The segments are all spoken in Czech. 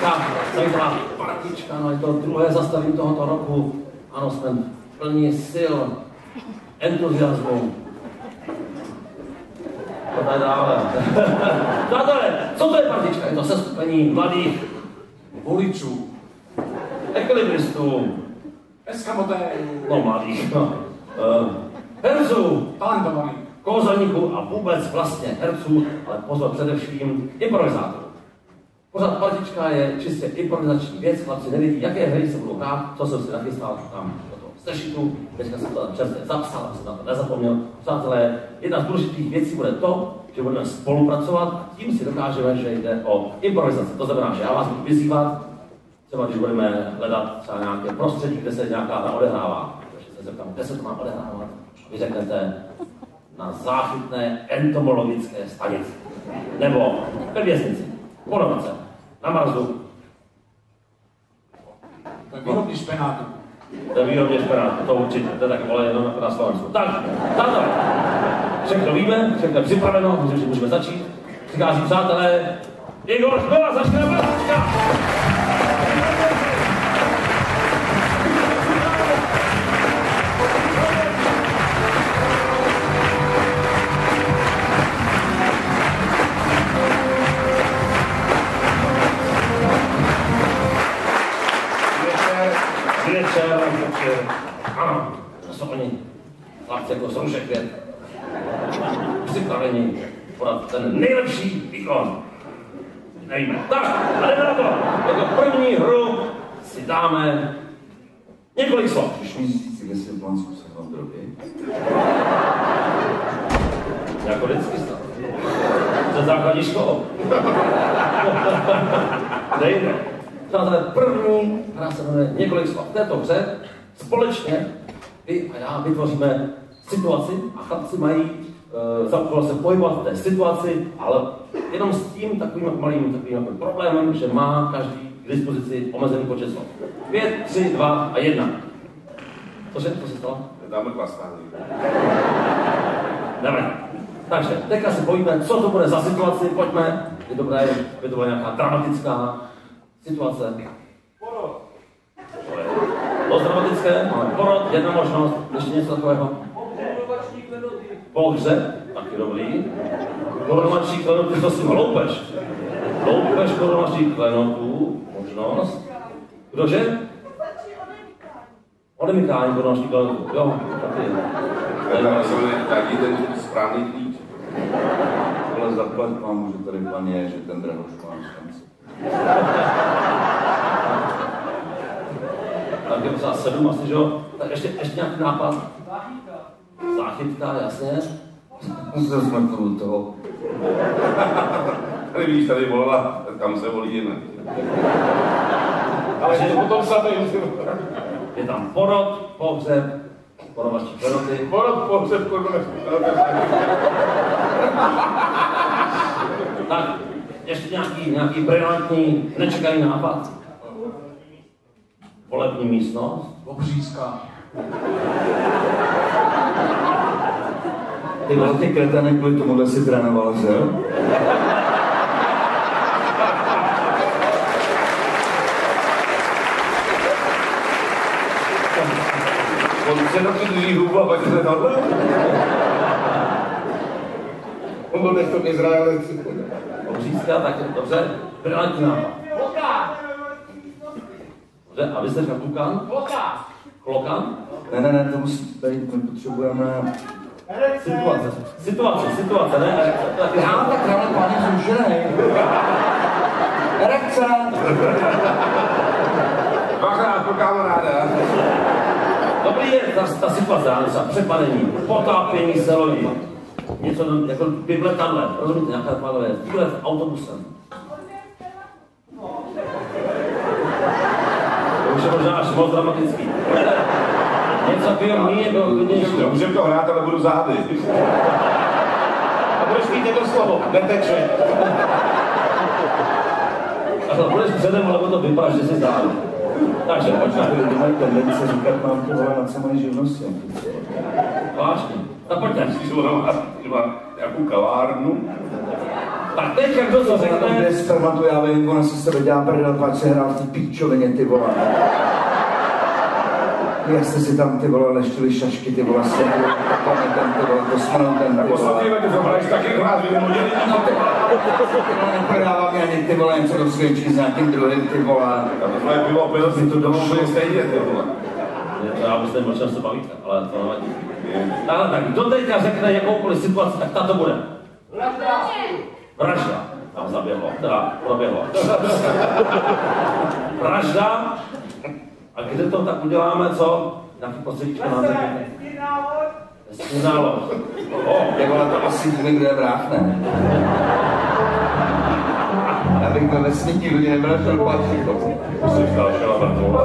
zajímavá partička, no je to druhé zastavení tohoto roku. Ano, jsme plní sil, entuziasmu. To tady dále. Přátelé, co to je partička? Je to seskupení mladých voličů, ekvilibristů, eskamotérů, no mladých, no. Herců, talentovaných, kouzelníků a vůbec vlastně herců, ale pozor především improvizátorů. Pořád partička je čistě improvizační věc, chlapci nevědí, jaké hry se budou hrát, co jsem si nachystal tam do toho sešitu, teďka jsem to tam čerstvě zapsal, aby jsem na to nezapomněl. Přátelé, jedna z důležitých věcí bude to, že budeme spolupracovat a tím si dokážeme, že jde o improvizaci. To znamená, že já vás budu vyzývat, třeba když budeme hledat třeba nějaké prostředí, kde se nějaká hra odehrává. Takže se zeptám, kde se to má odehrávat, vy řeknete na záchytné entomologické stanici. Nebo ve věznici, po noci, na Marsu. ve výrobní špenátu. Ve výrobně špenátu, to určitě, to je taky vole jenom na Slovensku. Tak, táto, všechno víme, všechno je připraveno, myslím, že můžeme začít. Přichází přátelé, Igor Škola, začne partička! Ano, to jsou oni, chlapci jako Soušek Květ. Připraveni podat ten nejlepší výkon. Nevíme. Tak, a jdeme na to. Jako první hru si dáme několik slov. Když mi říct, kde se v Blansku se vám drobí? Jako vždycky stav. Ze základní školou. Nejde. Přátelé, první hra se jmenuje několik slov. V této hře společně vy a já vytvoříme situaci a chlapci mají za úkol se pohybovat v té situaci, ale jenom s tím takovým malým problémem, že má každý k dispozici omezený počet slov. 5, 3, 2 a 1. Cože? Co se stalo? Dáme klasná. Dobré. Takže teďka se bojíme, co to bude za situaci, pojďme. Je dobré, aby to byla nějaká dramatická situace. Porod. Dost dramatické, máme porod, jedna možnost, ještě něco takového. Pohře, taky dobrý. Korunovačních klenotů, to si loupež. Loupež korunovačních klenotů, možnost. Kdože? Odemykání korunovačních klenotů, jo, taky. Taky ten správný klíč. Ale zaplať vám, že tady pan je, že ten drahoš má šanci. Tak je třeba 7 asi, že jo? Tak ještě nějaký nápad? Záchytka, jasně. Musel jsme to do toho. Tady víš, tady volila, kam se volíme. Ale že to potom samý. Je tam porod, pohřeb, porovačí klenoty. Porod, pohřeb, Tak, ještě nějaký brilantní, nečekaný nápad. Volební místnost. Obřízka. Ty vlastně kretanek kvůli tomuhle si trénoval, že jo? On se taky drží hubu a pak se tohle. On byl dnes v Izraeli. Obřízka, tak dobře, brilantní nápad. Dobře, a vy jste říkal tukan? Klokan? Ne, to musí být, my potřebujeme... Situace, ne? Já tak rád páně zrušenej. Erekce! Dvakrát pro kamaráda. Dobrý je ta situace, třeba přepadení, potápění se lodí. Něco jako by v letadle, rozumíte, nějaká taková věc, výlet autobusem. To už je možná až moc dramatický. Něco takového mě bylo hodnější. Můžeme to hrát, ale budu zády. A budeš mít jedno slovo. Neteče. A budeš předem, ale to vypadá, že jsi zády. Takže pojďme. Ty mají tendence říkat nám ty vole, na co mají živnosti. Vážně. Tak pojďme. Když má nějakou kavárnu, Tak teď, jak to co řekne... Kde spermatu, já vím, ona si s tebe dělá prdel, pak se hrál v té píčovině, ty vole. Jak jste si tam, ty vole, leštili šašky, ty vole, s pamětem, ty vole, kosmonautem, ty vole. Posledně, ty zabraješ taky hrát, vy nemoděli. No ty vole, neprodává mi ani, ty vole, něco dosvědčí s nějakým druhým, ty vole. A tohle bylo pil, si to domů úplně stejně, ty vole. Já myslím, o čem se bavíte, ale to nevadí. Tak kdo teďka řekne jakoukoliv situaci, tak ta to bude. Vražda. Tam zaběhlo, teda proběhlo. Vražda. A kde to tak uděláme, co? Nějaký prostředíčko nám řekne. Hezký návod. Ty vole, to asi víme, kdo je vrah, ne? Já bych ve vesmíti lidi nevražil páčíko. Jsi vstal šela mrtvou.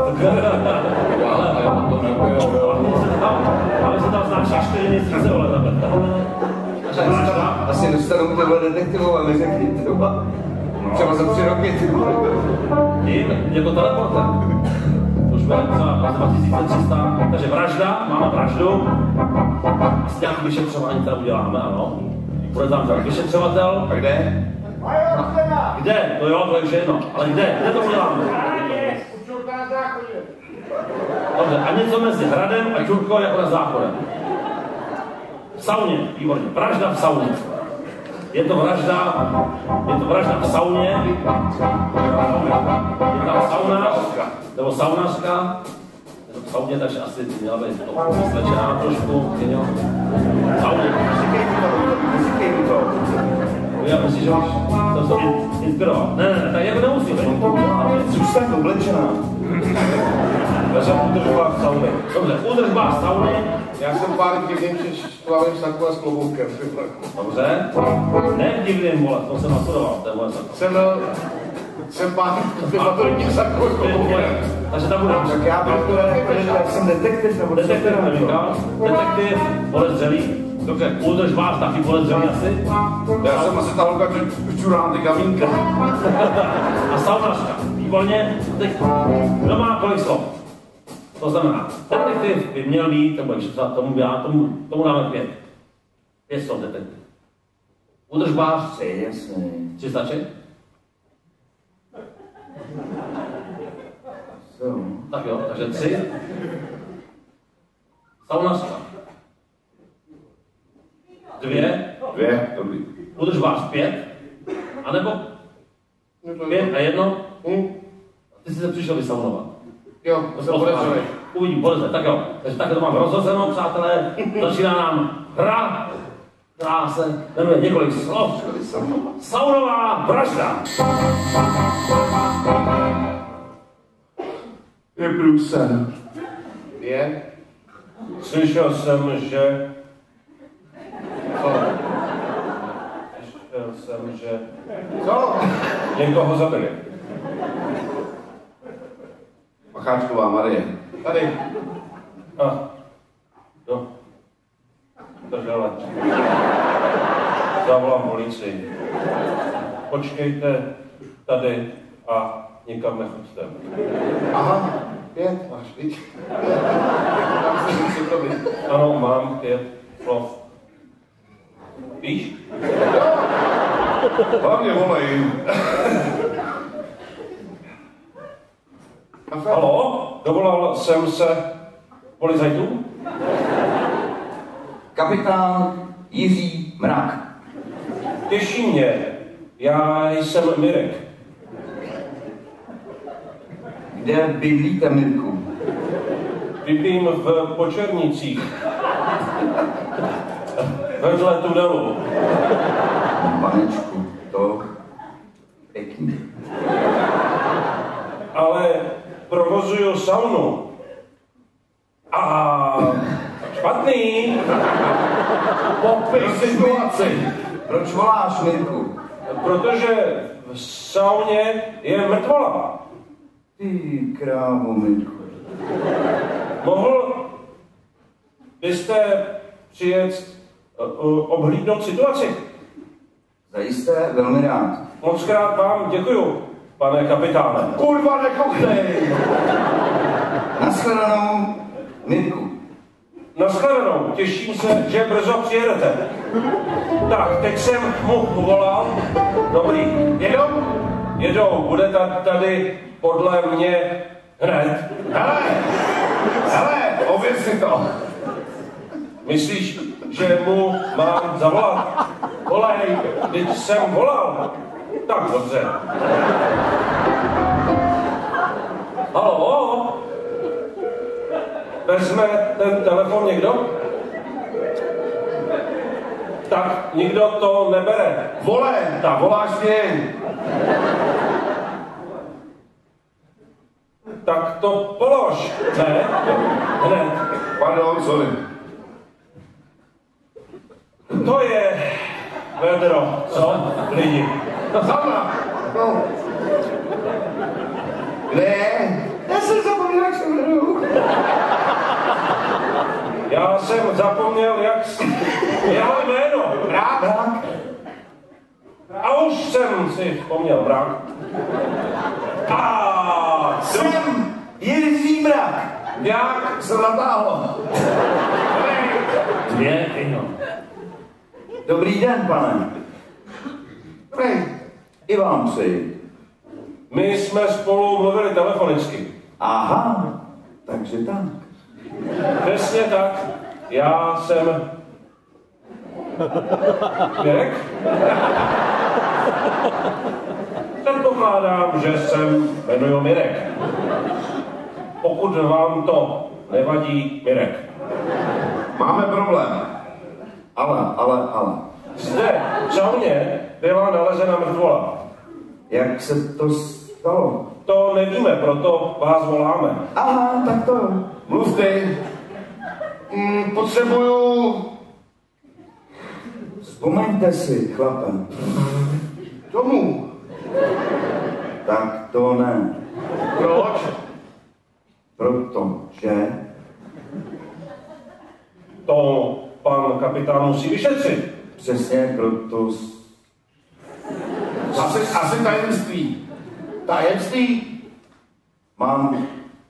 Ale se tam znáš 4 měsíce, vole, za Berta. Asi dostanu tyhle detektivou a mi řekni, ty vole. Třeba za 3 roky, ty vole. Tím, jako teleporter. Už bude třeba 2300, takže vražda, máme vraždu. Asi nějaký vyšetřování teda uděláme, ano. Bude tam tak vyšetřovatel. A kde? Kde? To jo, to je už jedno. Ale kde? Kde to uděláme? Dobře, a něco mezi hradem a Čurkou jako na záchodem. V sauně, výborně. Vražda v sauně. Je to vražda v sauně. Je tam saunář, nebo saunařka. Je to v sauně, takže asi měla být to vyslečená trošku. V sauně. Já myslím, že už to inspiroval. Ne, tak jako nemusí být. Zůstaň oblečená. Já jsem udržoval v sauně. Dobře, udržbá v sauně. Já jsem pár divným šklavým saku a s kloboukem. Dobře. Ne v divným, vole, to jsem nastudoval, to je moje sako. Jsem pár maturitních saků s kloboukem. Takže tam bude. Tak já jsem detektiv nebo Detektiv neříkal. Detektiv, podezřelý. Dobře, udržbář taky podezřelý asi. Já jsem asi ta holka, že čurám ty kamínka. A saunařka. Výborně. Teď, kdo má kolik slov? To znamená, detektiv by měl být, nebo tomu dáme 5. 5 slov detektiv. Udržbář 3, jasně. 3 stačí? Tak jo, takže 3. Saunařka. 2. 2, dobrý. Udržbář 5. A nebo 5 a 1. Ty jsi se přišel vysaunovat. Jo, to jsem podezřelý. Uvidím, podezřelý. Tak jo, takže takhle to mám rozhozeno, přátelé. Začíná nám hra, která se jmenuje několik slov. Saunová vražda. Je průser. Je? Slyšel jsem, že... Co? Slyšel jsem, že... Co? Někoho zabili. Macháčková Marie. Tady. Jo. Držele. Zavolám policii. Počkejte tady a nikam nechoďte. Aha, 5 máš, viď? Tam se musí to být. Ano, mám 5 slov. Víš? Hlavně volej. Haló? Dovolal jsem se policajtů? Kapitán Jiří Mrak. Těší mě. Já jsem Mirek. Kde bydlíte, Mirku? Bydlím v Počernicích. Vedle tunelu. Panečku, to pěkný. Ale provozuju saunu. A špatný. Popij situaci. Proč voláš, Mirku? Protože v sauně je mrtvola. Ty krávo, Mirku. Mohl byste přijet obhlídnout situaci? Zajisté, velmi rád. Moc krát vám děkuju, pane kapitáne. Kurva, nekoukej! Nashledanou, Mirku. Naschledanou, těším se, že brzo přijedete. Tak, teď jsem mu volal. Dobrý, jedou, bude tady podle mě hned. Hele, ověř si to. Myslíš, že mu mám zavolat? Volej, teď jsem volal. Tak, dobře. Haló? Vezme ten telefon někdo? Tak nikdo to nebere. Vole, tak voláš mě. Tak to polož. Ne? Hned. Pardon, sorry. To je vedro, co? Lidi. Sama. No. Kde je? Já jsem zapomněl, jak se jmenuju. Já jsem zapomněl, jeho jméno. Brák. A už jsem si vzpomněl, Brák. Jsem Jiří Mrak. Jak se natáhlo? Dvě víno. Dobrý den, pane. Prej. I vám přeji. My jsme spolu mluvili telefonicky. Aha, takže tak. Přesně tak. Já jsem... Mirek? Předpokládám, že se jmenuji Mirek. Pokud vám to nevadí, Mirek. Máme problém. Ale. Zde, v sauně, byla nalezena mrtvola. Jak se to stalo? To nevíme, proto vás voláme. Aha, tak to jo. Mluv ty. Potřebuju... Vzpomeňte si, chlape. Tomu. Tak to ne. Proč? Protože... To pan kapitán musí vyšetřit. Přesně proto... Asi tajemství. Tajemství? Mám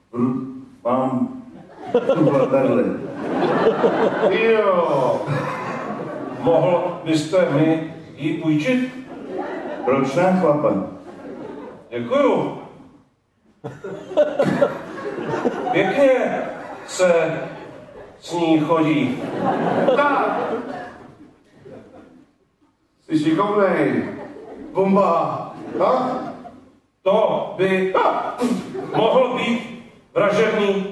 tuhle berli. Jo. Mohl byste mi ji půjčit? Proč ne, chlape? Děkuju. Pěkně se s ní chodí. Tak. Jsi šikovnej. Bomba. No? To by mohl být vražedný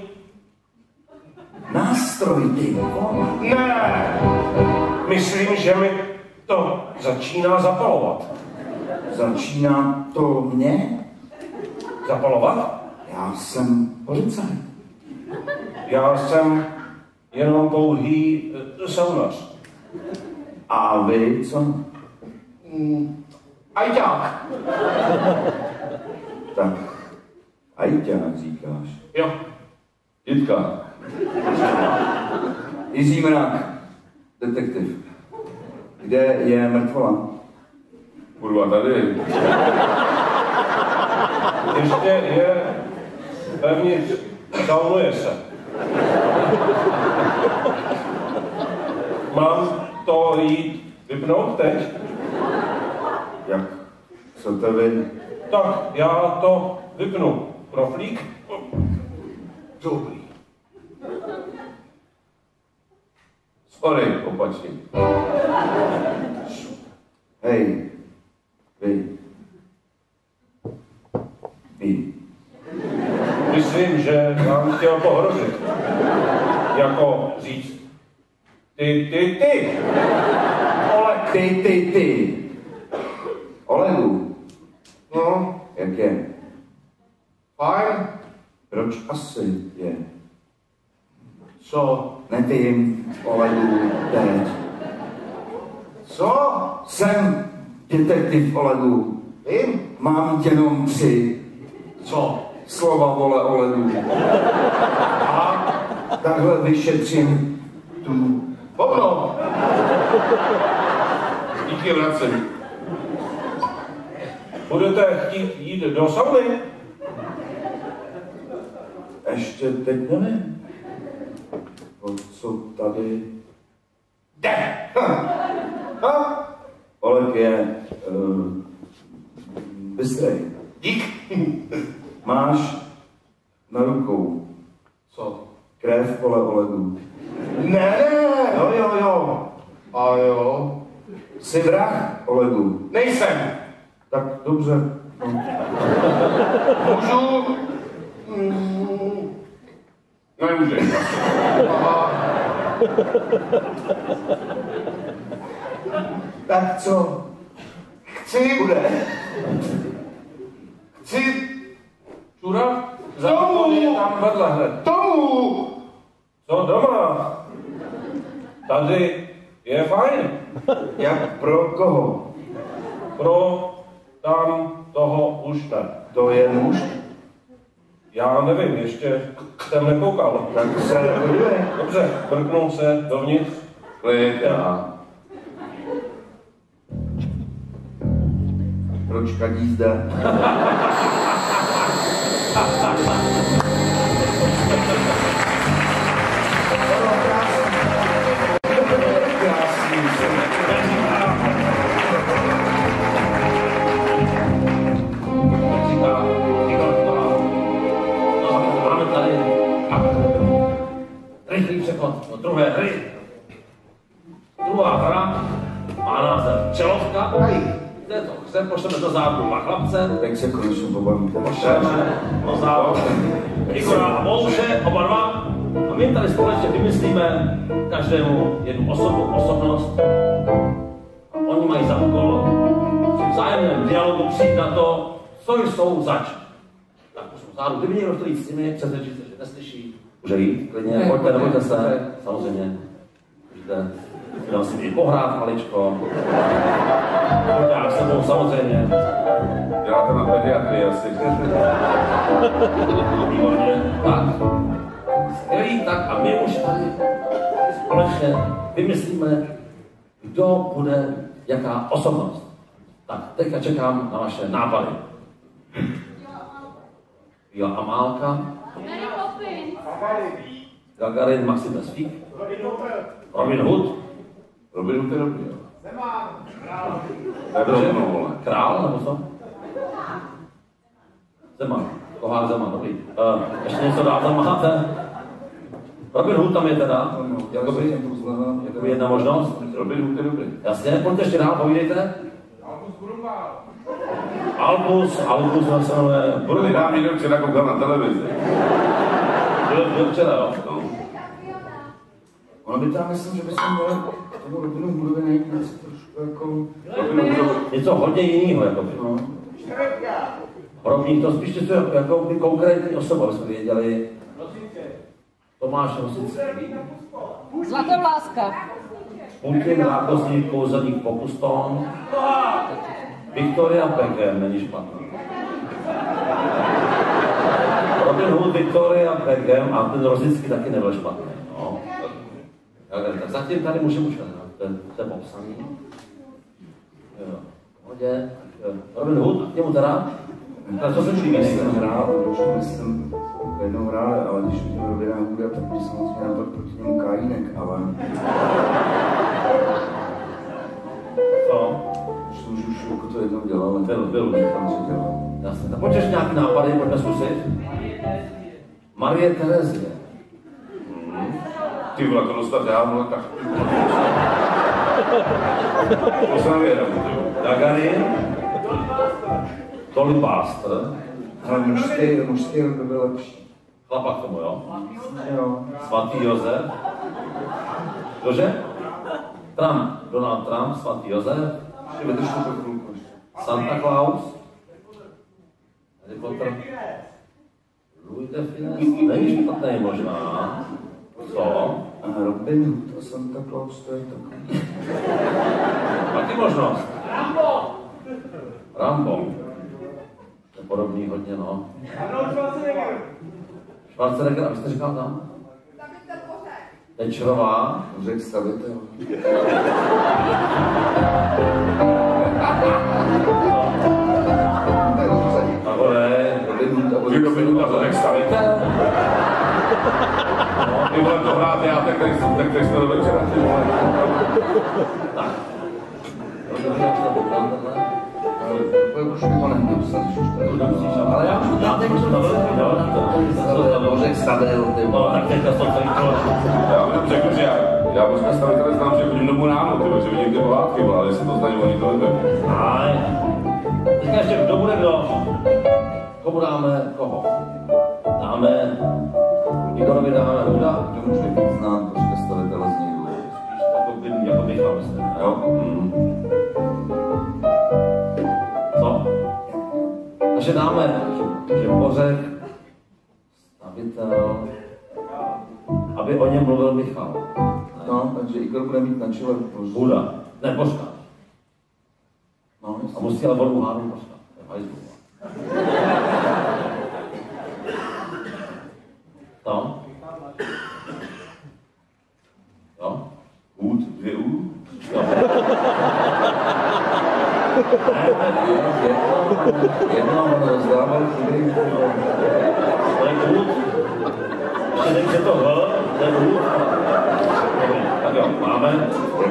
Nástroj, ty vole. Ne. Myslím, že mi to začíná zapalovat. Začíná to mě? Zapalovat? Já jsem policajt. Já jsem jenom pouhý saunař. A vy co? Ajťák. Tak, ajťák říkáš. Jo. Jitka. Jiří Mrak, detektiv. Kde je mrtvola? Kurva, tady. Ještě je vevnitř. Saunuje se. Mám to jít vypnout teď? Jak chcete vy? Tak, já to vypnu. Proflík. Dobrý. Sorry, opačně. Hej, vy. Myslím, že vám chtěl pohrozit. Jako říct. Ty. Ale ty. Olegu, No, jak je? fajn. Proč asi je? Co? Nevím, Olegu, teď. Co? Jsem detektiv Olegu. Vím? Mám jenom 3 Co? slova, vole, Olegu. A? Takhle vyšetřím tu... Bobno. Díky, vracím. Budete chtít jít do sauny? Ještě teď nevím. To, co tady... Jde! Oleg je... bystrej. Dík. Máš na rukou Co? krev pole Olegu. Ne! Jo. A jo? Jsi vrah Olegu. Nejsem. Tak dobře. No. Můžu? Nemůžeš. Aha. Tak co? Chci... Bude. Chci... Čura? Západ je tam vedle hned. Tomu! Co doma? Tady je fajn. Jak pro koho? Pro tam toho už tak. To je muž? Já nevím, ještě jsem nekoukal. Tak se podívej. Dobře, prknul se dovnitř. Klid a... Proč kadí zde? Máme tady rychlý přechod do druhé hry. Druhá hra má název Čelovka. Chcem pošleme do závodu dva chlapce. Tak se konečně pobavíte. Pošleme do závodu Igora a Mouše, oba dva. A my tady společně vymyslíme každému jednu osobnost. A oni mají za úkol při vzájemném dialogu přijít na to, co jsou zač. Tak už zádu, kdyby někdo chtěl jít s nimi, přesvědčit se, že neslyší. Může jít, klidně, pojďte, nebojte se, samozřejmě. Můžete dal si i pohrát maličko. Pojďte s sebou, samozřejmě. Děláte na pediatrii asi. Výborně, tak. Skvělý, tak a my už tady společně vymyslíme, kdo bude jaká osobnost. Tak, teďka čekám na vaše nápady. Jo, Amálka. Gagarin, Maxim Bezfík. Robin Hood. Robin Hood je dobrý, jo. Dobře, Král, nebo co? Zeman. Kohák Zeman, dobrý. Ještě něco dál tam máte? Robin Hood tam je teda. Jakoby jedna možnost. Robin Hood je dobrý. Jasně, pojďte ještě dál, povídejte. Albus se jmenuje Brumbál. Nedám někdo včera koukal na televizi. Byl včera, jo? No. Ono by tam, myslím, že bychom měli k tomu Robinu Hoodovi najít něco trošku jako... Něco hodně jiného, jakoby. No. Rovník to spíš něco jako by konkrétní osoba, jsme věděli. Tomáš Rosický. Zlatovláska. Putin, Rákosník, Kouzelník, Popuston. Victoria Beckham, není špatný. Robin Hood, Victoria Beckham a ten Rosický taky nebyl špatný. No. Tak zatím tady můžeme učit, to je popsaný. Jo. Hodě. Robin Hood, k němu teda? Tak co se líbí? Jsem hrál, jsem jednou hrál, ale když vidím Robina Hooda, tak bych samozřejmě napadl proti němu Kajínek, ale... Co? Už jako to jednou dělal, ale Byl. tam co dělal. Jasně, tak pojďeš nějaký nápady, pojďme zkusit. Marie Terezie. Ty vole, to dostat já, vole, tak... To se nevědám, ty vole. Gagarin. Tolipástr. Ale mužský by byl lepší. Chlapa k tomu, jo? Jo. Svatý Josef. Kdože? Trump. Donald Trump, svatý Josef. Ještě vydrž to pro chvilku. Santa Claus. Harry Potter. Louis de Funès. Není špatný možná. Co? A Robin Hood a Santa Claus, to je takový. Taky možnost. Rambo. To je podobný hodně, no. Schwarzenegger, a vy jste říkal tam? Tečerová. Řekl stavitel. Nahoře. Robin Hood a to řekl stavitel. No, Ty vole to hrát, já tak teď to do večera, ty vole. Tak. To už by to neměl psat, když už to Ale já už dám jako to Božek stavil, ty no, tak teďka to celý kolo. Já bych řekl, že já možná stavitele znám, že chodím domů ráno, tyhle, že vidím ty pohádky, ale jestli to znají, oni to nebude. Aj. Teďka ještě kdo bude kdo? Komu dáme koho? Dáme Igorovi dáme Huda. Kdo může být znám, Božka stavitele z někdo. Spíš jako bych vám myslím. Jo? Co? Takže dáme, že Bořek, stavitel, aby o něm mluvil Michal. No, takže Igor bude mít na čele Božka. Huda. Ne, Božka. No, A musí ale vodu hádat Božka. To je hajzlu. To? Jo? Hůd, 2 U. Jo. Jedno rozdával chvíli. To je hůd. Ještě nejde to H, to je hůd. Tak jo, máme.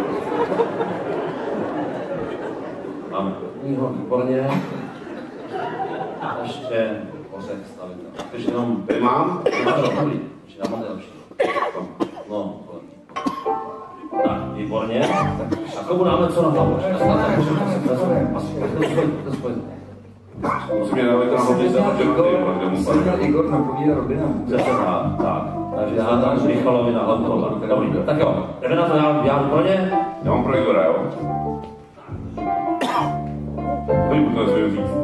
Máme prvního, výborně. Ještě Bořek stavitel. Když jenom... Tady mám? Dobrý, ještě nám máte lepší. No, tak, výborně. A komu dáme co na hlavu? Musím je dávat tam hodně za Igor napovídá Robina. Tak, takže já dám Michalovi na hlavu. Dobrý, tak jo, jdeme na to, já výborně. Já mám pro Igora, jo? To jim to nesmím říct.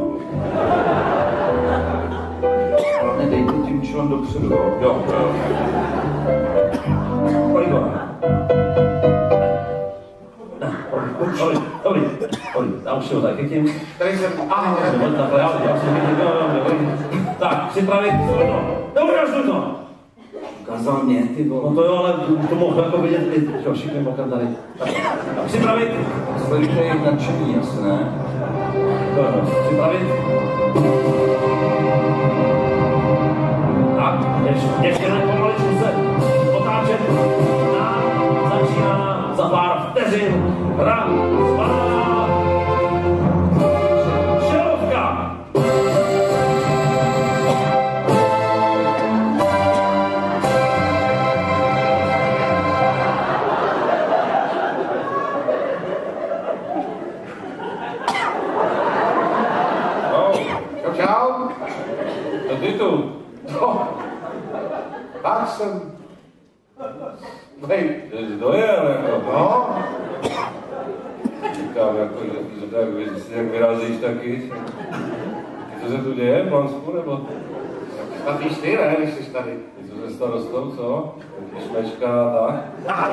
Hlavně dejte tím člen dopředu, jo? Jo. Pro Igora. Dobrý. Já už si ho tady chytím. Tady jsem, aha, Takhle, já si chytím, tak, připravit, dobrý, to. Ukázal mě, ty No vole. to jo, ale to mohl jako vidět i, že všichni bokem tady. Tak, připravit. Sledujte je nadšení, asi ne? Připravit. Tak, ještě pomaličku se otáčet. Začíná za pár vteřin hra zvaná Šelovka. čau. A ty tu? No, tak jsem. Hej, Dojel, jako. no, Říkám, jako, že tak, jak vyrazíš taky. Co se tu děje, Plansku, nebo? tak víš ty, ne, když jsi tady. Co se starostou, co? Šmečka a tak?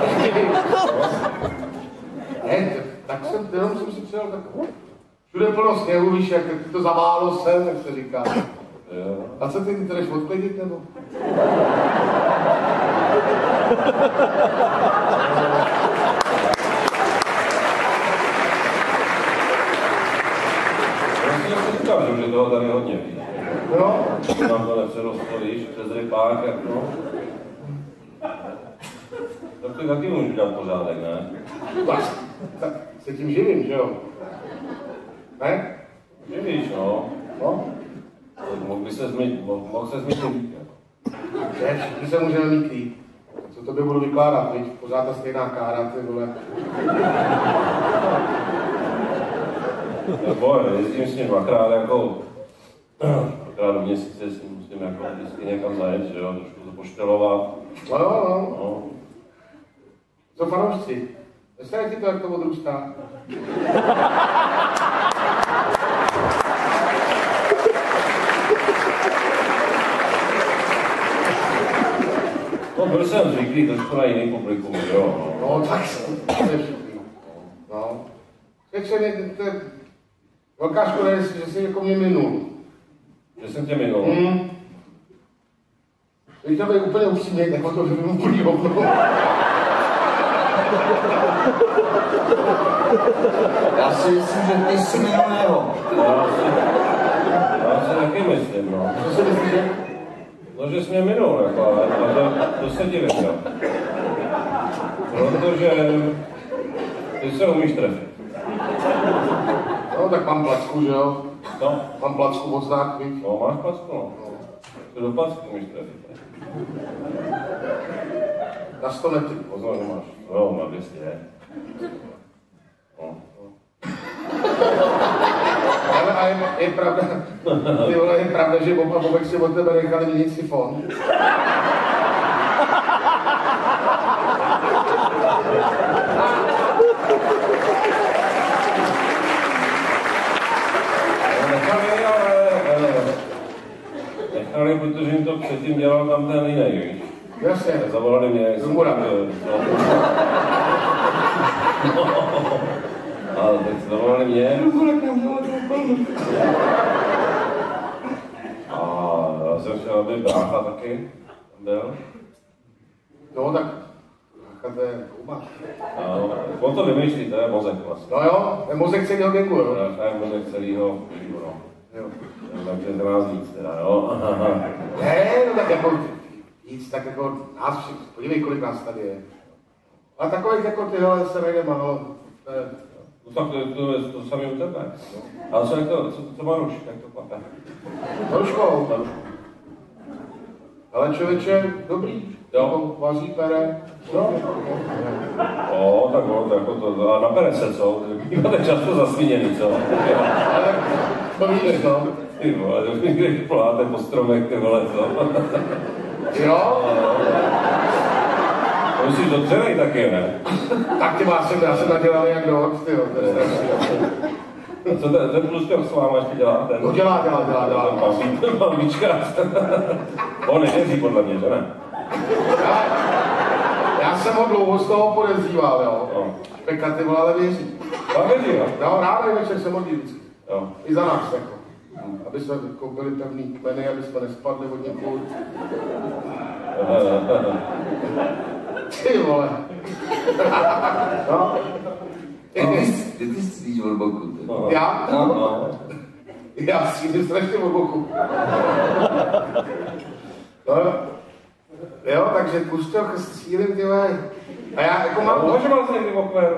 Ne, tak jsem, jenom jsem si přijel tak. Všude plno sněhu, víš, jak ty to zamálo sem, jak se říká. Jo. A co ty jdeš odklidit, nebo? Já si říkám, že toho tady hodně víš. No, Nám to nepřerostlo, víš, přes rypák, jako. Tak ty taky můžeš dát pořádek, ne? tak se tím živím, že jo? Ne? Že víš, no. No, Mohl se zmít líp, jako. že všichni se můžeme mít líp. Co tobě budu vykládat, víš? Pořád ta stejná kára, ty vole. Nebo jezdím s ním dvakrát, jako, dvakrát do měsíce s ním musím jako vždycky někam zajet, že jo, trošku to poštelovat. No, no. No. Co fanoušci? Nestane ti to, jak to odrůstá? No, byl jsem zvyklý trošku na jiný publikum, jo. No, tak to je všichni. No. To je velká škoda, že jsi jako mě minul. Že jsem tě minul. Když to bude úplně upřímně, tak o to vyvím úplný hovno. Já si myslím, že ty jsi minulého. Já si taky myslím, no. Co si myslíš, že? No, že jsi mě minul, jako, ale to se divím, jo. Protože ty se umíš trefit. No, tak mám placku, že jo? No. Mám placku od znak, víš? No, máš placku, no. Ty do placky umíš trefit. Na 100 metrů. Pozor, máš. No, na 200, je. No. Ale je pravda, ty vole, je pravda, že Boba Bobek si od tebe nechali měnit sifon. Nechali, protože jim to předtím dělal tam ten jiný, víš? Jasně. Zavolali mě, ale teď zavolali mě. A já jsem chtěl, aby brácha taky byl. No tak, to je Kuba. On to vymýšlí, to je mozek vlastně. No jo, je mozek celého gengu, jo. To je mozek celého gengu, no. Jo. Takže to nás víc teda, jo. Ne, no tak jako víc, tak jako nás všichni, podívej, kolik nás tady je. A takových jako tyhle se nejde málo. No tak to samé u tebe. Ale co Maruš, jak to klape? Maruškou. Ale člověče, dobrý, jo. Vaří, pere. No. O, tak jako to, a napere se, co? Máte často zasvíněný, co? Ale to víš, no. Ty vole, to když pláte po stromech, ty vole, co? Jo? To musíš dotřenej taky, ne? Tak ty já jsem nadělal jak dot, ty jo, to je strašný. A co ten Plusťok s váma ještě dělá? No dělá. Ten mamička. On nevěří podle mě, že ne? Já jsem ho dlouho z toho podezříval, jo. No. Peka, ty vole, ale věří. Tak věří, jo? No, ráno večer jsem modlil vždycky. Jo. I za nás, jako. Aby jsme koupili pevný kmeny, aby jsme nespadli od někud. Ty vole. No. Ty stříš od boku. Já? No. Já střížím strašně od boku. No, jo, takže Plusťok střílím, ty vole. A já jako mám... Může mám se někdy okvér?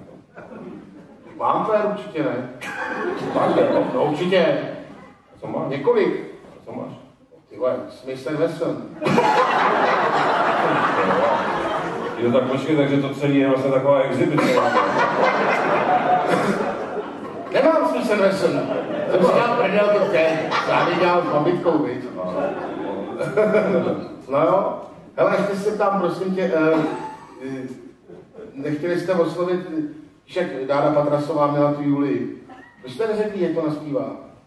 Mám fér, určitě ne. Máš, jo? No určitě. Co máš? Několik. Co máš? Ty vole, Smith & Wesson. Jo, tak počkej, takže to celé je vlastně taková exibice. Nemám Smith & Wesson. Jsem si dělal prdel to teď. Já bych dělal s babičkou, viď. No jo. Hele, ještě se tam, prosím tě, nechtěli jste oslovit, však Dáda Patrasová měla tu Julii. Proč jste neřekli, jak to naspívá?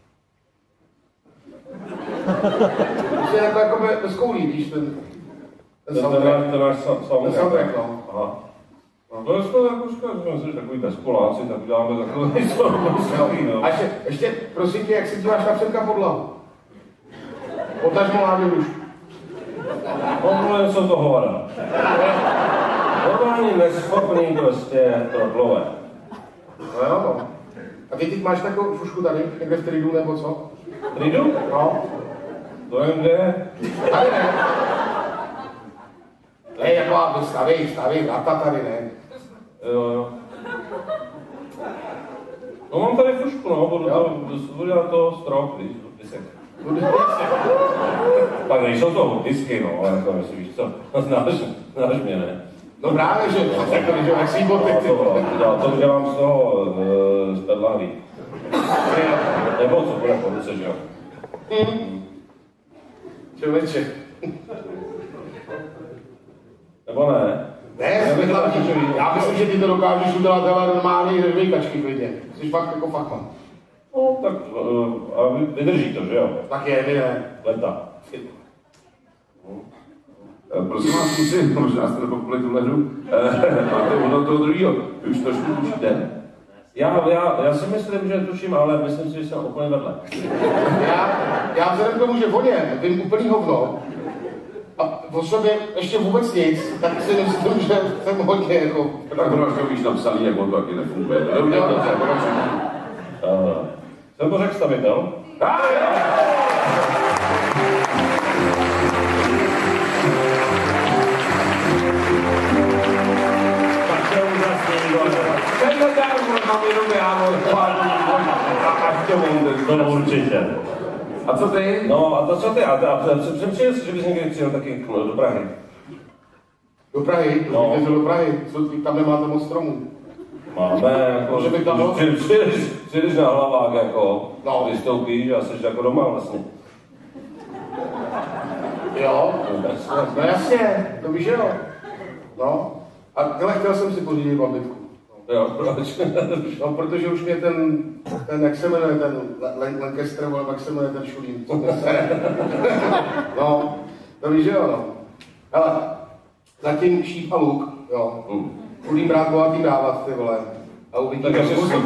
Prostě jako bez koulí, víš, ten soundtrack. Ten náš soundtrack, no. Aha. No, to jsme jako říkali, že takový bezpoláci, tak uděláme takový soundtrack, no. A ještě, prosím tě, jak se díváš na Přemka Podlahu? Potažmo Láďu. No, něco to hovada. Normální neschopný prostě prodlové. No jo, no. A ty teď máš takovou fušku tady, někde v tridu nebo co? Tridu? No. To je kde? Tady ne. Ne, jako staví, vrata tady ne. Jo. No mám tady fušku, no, budu dělat to strop, víš, disek. Tak nejsou to disky, no, ale to myslím, víš co, znáš mě, ne? No právě, že jak svý boty, ty. Já to udělám z toho, z pedlaví. Nebo co bude po ruce, že jo? Člověče. Nebo ne? Ne, já myslím, že ty to dokážeš udělat ale normální řezvejkačky klidně. Jsi fakt jako fachman. No, tak a vydrží to, že jo? Tak je, my ne. Leta. Prosím vás, kluci, možná jste nepochopili tuhle hru. Máte ono toho druhého. Vy už trošku tušíte? Já si myslím, že tuším, ale myslím si, že jsem úplně vedle. Já vzhledem k tomu, že o něm vím úplný hovno a o sobě ještě vůbec nic, tak si myslím, že jsem hodně jako... Tak ono, až to víš napsaný, jak on to taky nefunguje. Dobře, Jsem to řekl stavitel. Tenhle dármo mám jenom já, až to mám, To určitě. A co ty? No a to co ty? A přemýšlel jsi, že bys někdy přijel taky do Prahy? Do Prahy? No. Do Prahy? Tam nemáte moc stromů. Máme, jako, Že by tam bylo? přijdeš na hlavák, jako, No. vystoupíš a jsi jako doma vlastně. Jo? No jasně, to víš, jo. No. A hele, chtěl jsem si pořídit bambitku. Jo, proč? No, protože už mě ten jak se jmenuje, ten Lancaster, ale jak se jmenuje ten Šulín. No, to víš, jo, no. Hele, zatím šíp a luk, jo. Budím rád bohatým dávat, ty vole. A uvidíme. Tak asi si...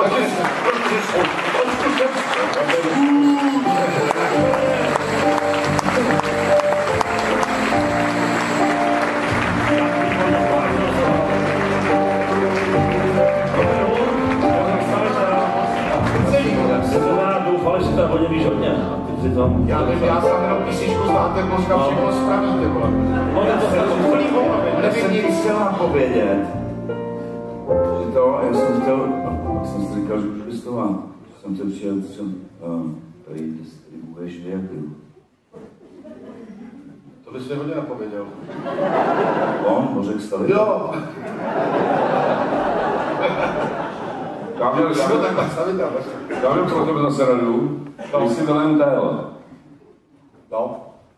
Doufali, že to hodně víš hodně. A ty přitom... Já nevím, já sám jenom písničku znáte, možná všechno spravíte, vole. No, to je úplný hovno, Já jsem nevím nic. chtěl povědět, že to, já jsem chtěl, pak jsem si říkal, že už listovám, že jsem se přijel, tady distribuuješ Viagru. To bys mi hodně napověděl. On, Bořek Stavit. Jo. Já měl takhle stavit, já měl pro tebe zase radu, když si velem téhle. No.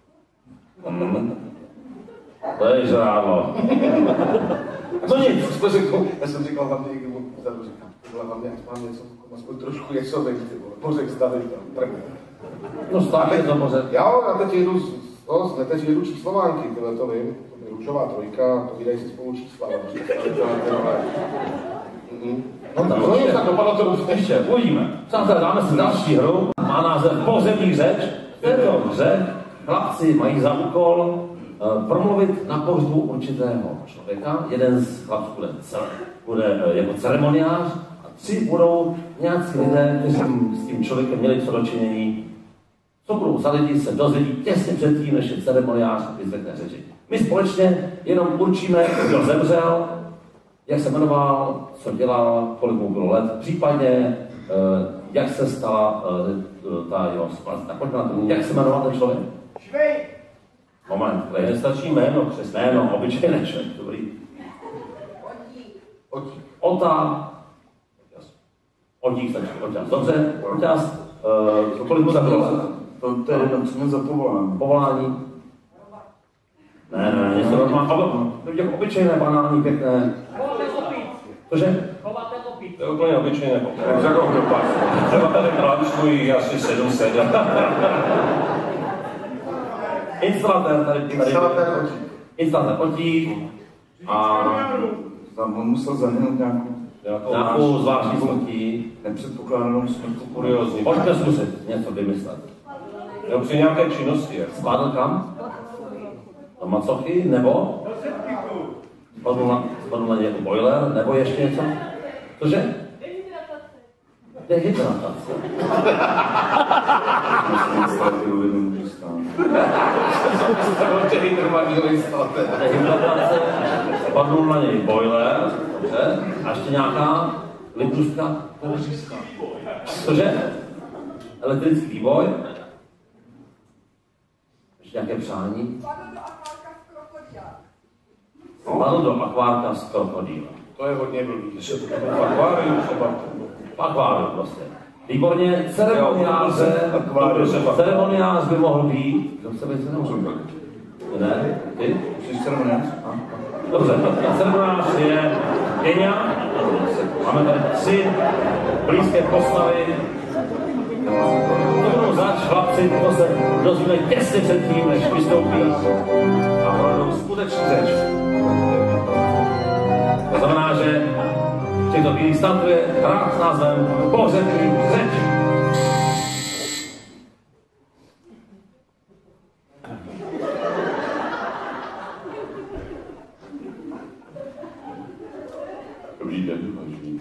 To je žrádlo. No nic, to řeknu. Já jsem říkal hlavně, když mu vzadu říkám, tohle hlavně, ať mám něco, aspoň trošku jesovek, ty vole, Bořek Stavit tam. No stále to Bořek. Jo, já teď jedu teď jedu číslovánky, tyhle to vím. Ručová trojka, povídají si spolu čísla, ale Bořek Stavit, ale No tak no nic, tak dopadlo to dobře. ještě uvidíme. Přátelé, dáme si další hru. Má název Pozemní řeč. V této hře chlapci mají za úkol promluvit na pohřbu určitého člověka. Jeden z chlapců bude jako ceremoniář a 3 budou nějací lidé, kteří s tím člověkem měli co dočinění. Co budou za lidi, se dozvědí těsně předtím, než je ceremoniář vyzvedne řeči. My společně jenom určíme, kdo zemřel, jak se jmenoval, co dělal, kolik mu bylo let, případně jak se stala ta jeho smrt. Tak pojďme na to, jak se jmenoval ten člověk? Švej! Moment, kde stačí jméno, přes jméno, obyčejné člověk, dobrý. Ota. Odík stačí, Oťas. Dobře, Oťas, kolik mu tak bylo let? To je jedno, co mě za povolání. Povolání? Ne, něco normální. Jako obyčejné, banální, pěkné. Cože? To je úplně obyčejné. Třeba tady kláčkují asi 700. Instalatér tady. Instalatér Otík. A Tam on musel zahynout nějakou zvláštní smrtí. nepředpokládanou smrti. Kuriózní. Pojďte zkusit něco vymyslet. Jo, při nějaké činnosti. Jako. Spadl kam? Do macochy, nebo? Spadl na nějaký boiler, nebo ještě něco? Cože? Dehydratace. Dehydratace, spadl na něj boiler, dobře? A ještě nějaká litrustka? Cože? Elektrický výboj? Ještě nějaké přání? Spadl do akvárka z krokodýla. To je hodně blbý. V akváriu třeba. V akváriu prostě. Výborně, ceremoniář by mohl být. Kdo chce být ceremoniář? Ne? Ty? Jsi ceremoniář? Dobře, ceremoniář je Kenia. Máme tady 3 blízké postavy. To budou zač chlapci, to se dozvíme těsně předtím, než vystoupí a projdou skutečný řeč. To znamená, že v těchto chvílích startuje hra s názvem Pozemní řeč. Dobrý den, vážení.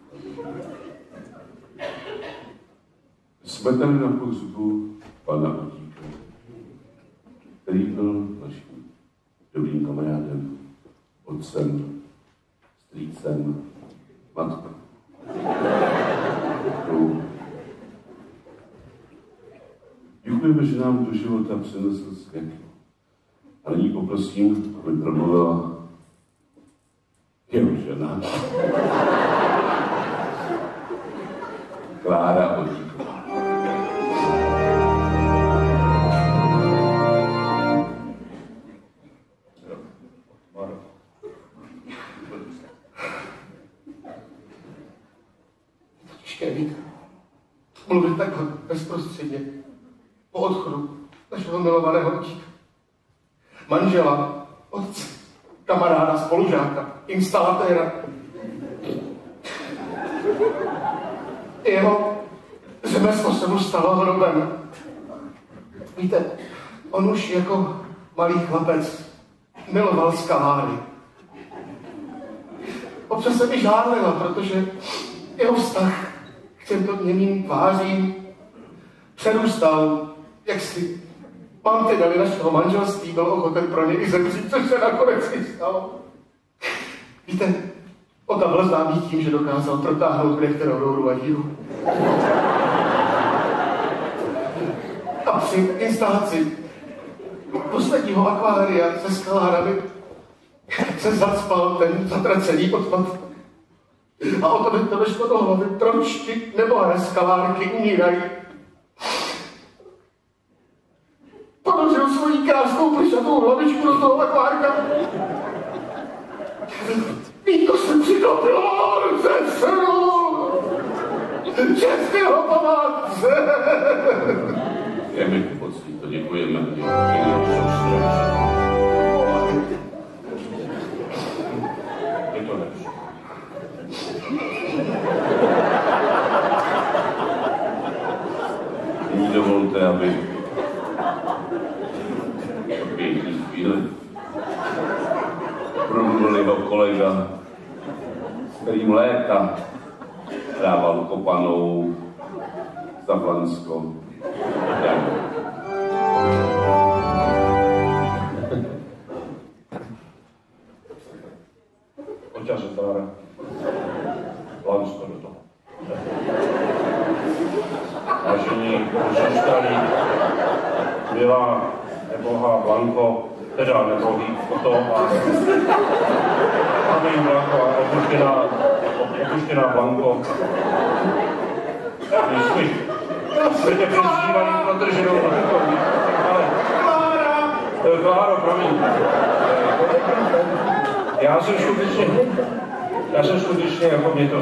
Jsme tady na pohřbu pana Otíka, který byl naším dobrým kamarádem, otcem, strýcem matka. Děkujeme, že nám do života přinesl světlo. A nyní poprosím, aby promluvila jeho žena. Klára Odíková. Těžké být. Mluvit takhle bezprostředně po odchodu našeho milovaného Odíka. Manžela, otce, kamaráda, spolužáka, instalatéra. Jeho řemeslo se mu stalo hrobem. Víte, on už jako malý chlapec miloval skaláry. Občas se mi žádlila, protože jeho vztah k těmto němým tvářím přerůstal, jak si mantinely našeho manželství byl ochoten pro ně i zemřít, což se nakonec i stalo. Víte, Ota byl známý tím, že dokázal protáhnout některou rouru a díru. A při instalaci posledního akvária se skalárami se zacpal ten zatracený odpad. A o to by to došlo do hlavy, proč ty nebohé skalárky umírají. Ponořil svoji krásnou plišatou hlavičku do toho akvárka. Víko se přitopilo ze sru. Českého památce. Je mi pocit, to děkujeme. Je to lepší. Nyní dovolte, aby pěkný chvíli promluvil jeho kolega, s kterým léta dával kopanou za Blansko. Oťaře Tára. Blansko do toho. Vážení zůstalí, milá nebohá Blanko, teda nebohý Oto a mami Blanko a opuštěná Blanko. My jsme tě přezdívali protrženou Blanko, ale Kláro, promiň. Já jsem skutečně, jako mě to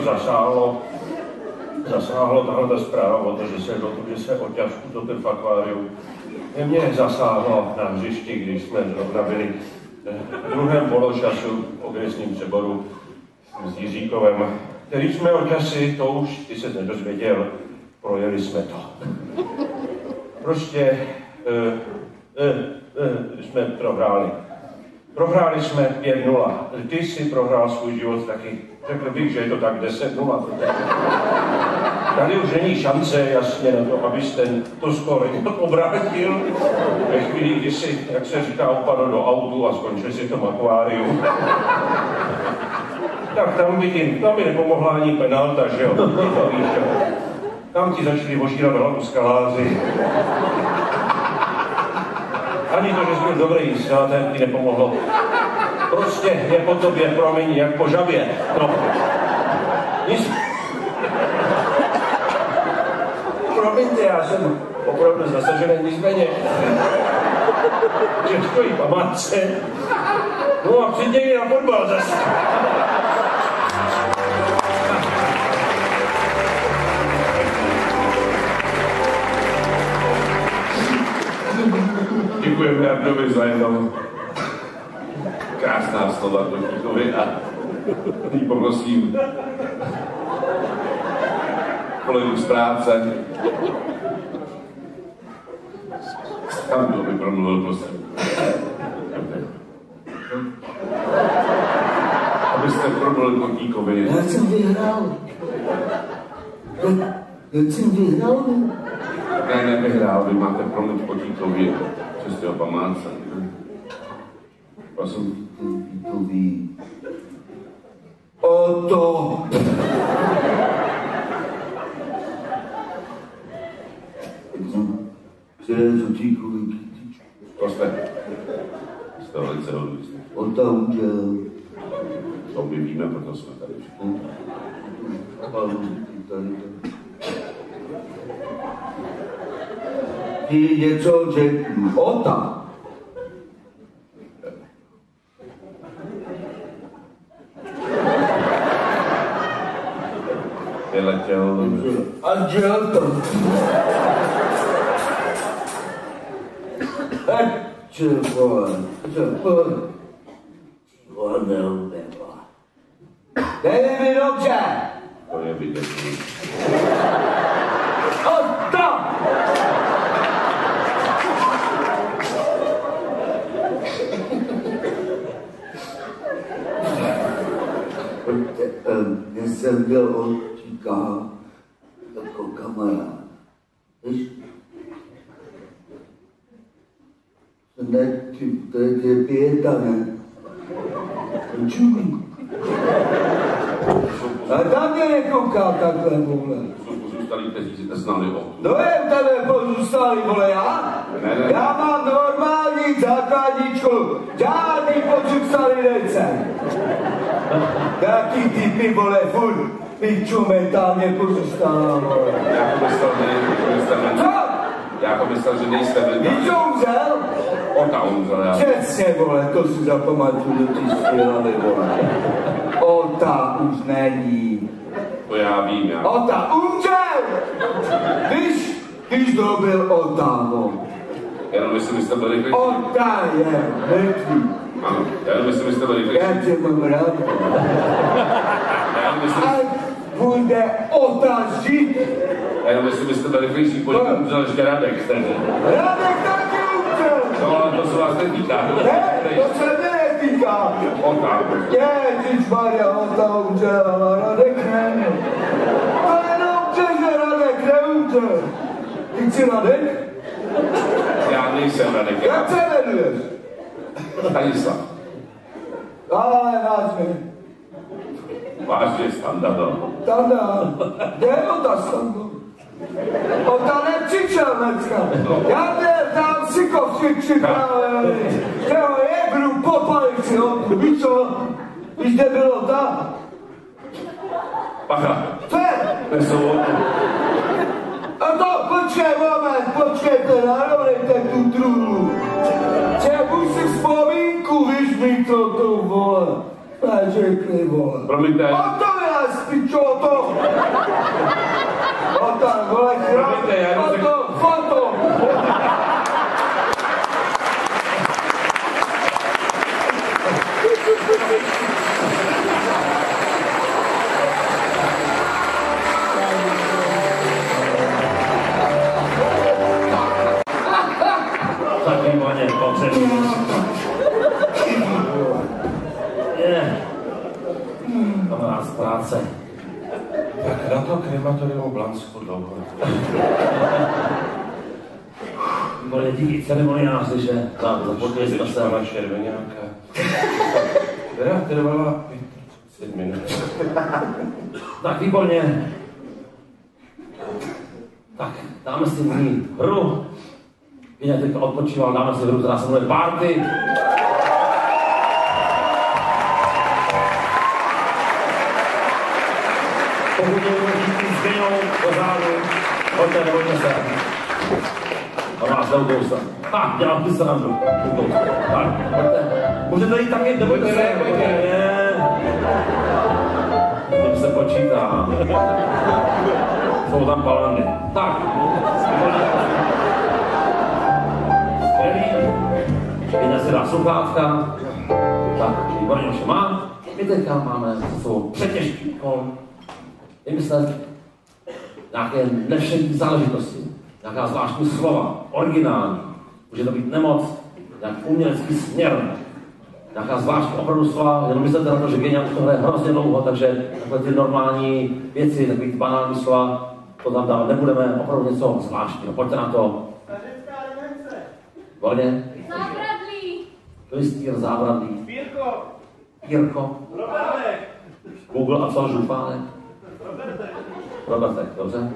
zasáhlo tahle ta zpráva o to, že se Oťař utopil v akváriu. Mě zasáhlo na hřišti, když jsme zrovna byli v druhém poločasu v okresním přeboru s Jiříkovem, který jsme Oťaři, to už ty se nedozvěděl, projeli jsme to. Prostě jsme prohráli. Prohráli jsme 5-0. Ty jsi prohrál svůj život taky. Řekl bych, že je to tak 10-0. Tady už není šance jasně na to, abyste to skoro obrátil. Ve chvíli, kdy si, jak se říká, upadl do autu a skončil si v tom akváriu. Tak tam by nepomohla ani penalta, že jo? Tam ti začali ožírat hlavu skaláři. Ani to, že jsi byl dobrý instalatér, ti nepomohlo. Prostě je po tobě, promiň, jak po žabě. No. Nic. Promiňte, já jsem opravdu zasažený, nicméně. Českojí památce. No a přijďte na fotbal zase. Děkujeme Jardovi za jenom krásná slova Odíkovi a nyní poprosím kolegu z práce. Tam by promluvil, prosím. Abyste promluvil Odíkovi. Já jsem vyhrál. Jak jsem vyhrál? Ne, nevyhrál, vy máte promluvit Odíkovi. Českého památce. Prosím. Odíkovi. O o to. Přijedu tíku kytičku. To jste velice odlišný. On to udělal. To my víme, proto jsme tady všichni. Ty něco řekni. Ota. Je letěl dobře. A dělal to. Co vole? Dej mi dobře. To je vidět. Ota! Já jsem byl od Číka jako kamarád. Víš? Ne, to je pěta, ne? Čumí. A tam mě nekouká takhle, vole. Jsou pozůstalí, kteří si to znali o. No je tady pozůstalý, vole, já? Ne. Já mám normální základničku, žádný pozůstalý nejsem. Taký typy, vole, furt piču mentálně pozůstalá, vole. Já to myslel, že nejste vy. Víš, co umřel? Ota umřel, já. Přesně, vole, to si zapamatuju do ty stílany, vole. Ota už není. To já vím, já. Ota umřel! Když to byl Ota, no. Jenom jestli byste byli rychlejší. Ota je mrtvý. Ano, jenom jestli byste byli rychlejší. Já tě mám rád. A bude Ota žít. Jenom jestli byste byli rychlejší, pojďte umřel ještě Radek, jste. Radek taky umřel. No, ale to se vás netýká. Ne, to se netýká. Ota. Ježišmarja, Ota umřel, ale Radek ne. To je dobře, že Radek neumřel. Ty jsi Radek? Já nejsem Radek. Jak se jmenuješ? Stanislav. Ale vážně. Vážně standardno. Tanda, kde je Ota Stando? Ota nepřišel dneska. Já měl tam si kovčík připravený. Čeho jebnu, popalik si ho. Víš co? Víš, kde byl Ota? Pacha. Co je? Nesou. A to, počkejte, narovnejte tu trůnu. Čemu si vzpomínku, víš mi to tu, vole. Neřekli, vole. Promiňte. O to vylez, pičo, to. O to, vole, Promiňte, já o to, foto. Tak výborně, potřebuji. Kamarád z práce. Tak na to krematorium Blansko dlouho. Výborně, díky ceremoniáři, že zapotili jsme se. Pana Červeňáka. Která trvala 5 minut. Tak výborně. Tak, dáme si nyní hru. Kyně teďka odpočíval, dáme si hru, která se jmenuje Party. Pokud někdo díky zbynou do zádu, pojďte, nebojte se. A vás neukousa. Ha, dělám ty srandu. Tak, pojďte. Můžete jít taky, nebojte se. Tím se počítá. Jsou tam palandy. Tak. Skvělý. Kyně si dá sluchátka. Tak, výborně už má. My teďka máme svou přetěžký úkol. Vymyslet nějaké nevšední záležitosti, nějaká zvláštní slova, originální. Může to být nemoc, nějaký umělecký směr, nějaká zvláštní opravdu slova, jenom myslete na to, že Genia už to hraje hrozně dlouho, takže takové ty normální věci, takový ty banální slova, to tam dávat nebudeme, opravdu něco zvláštního. Pojďte na to. Stařecká demence. Volně. Zábradlí. Klistýr, zábradlí. Pírko. Pírko. Robálek. Google a co župánek? Robertek, dobře.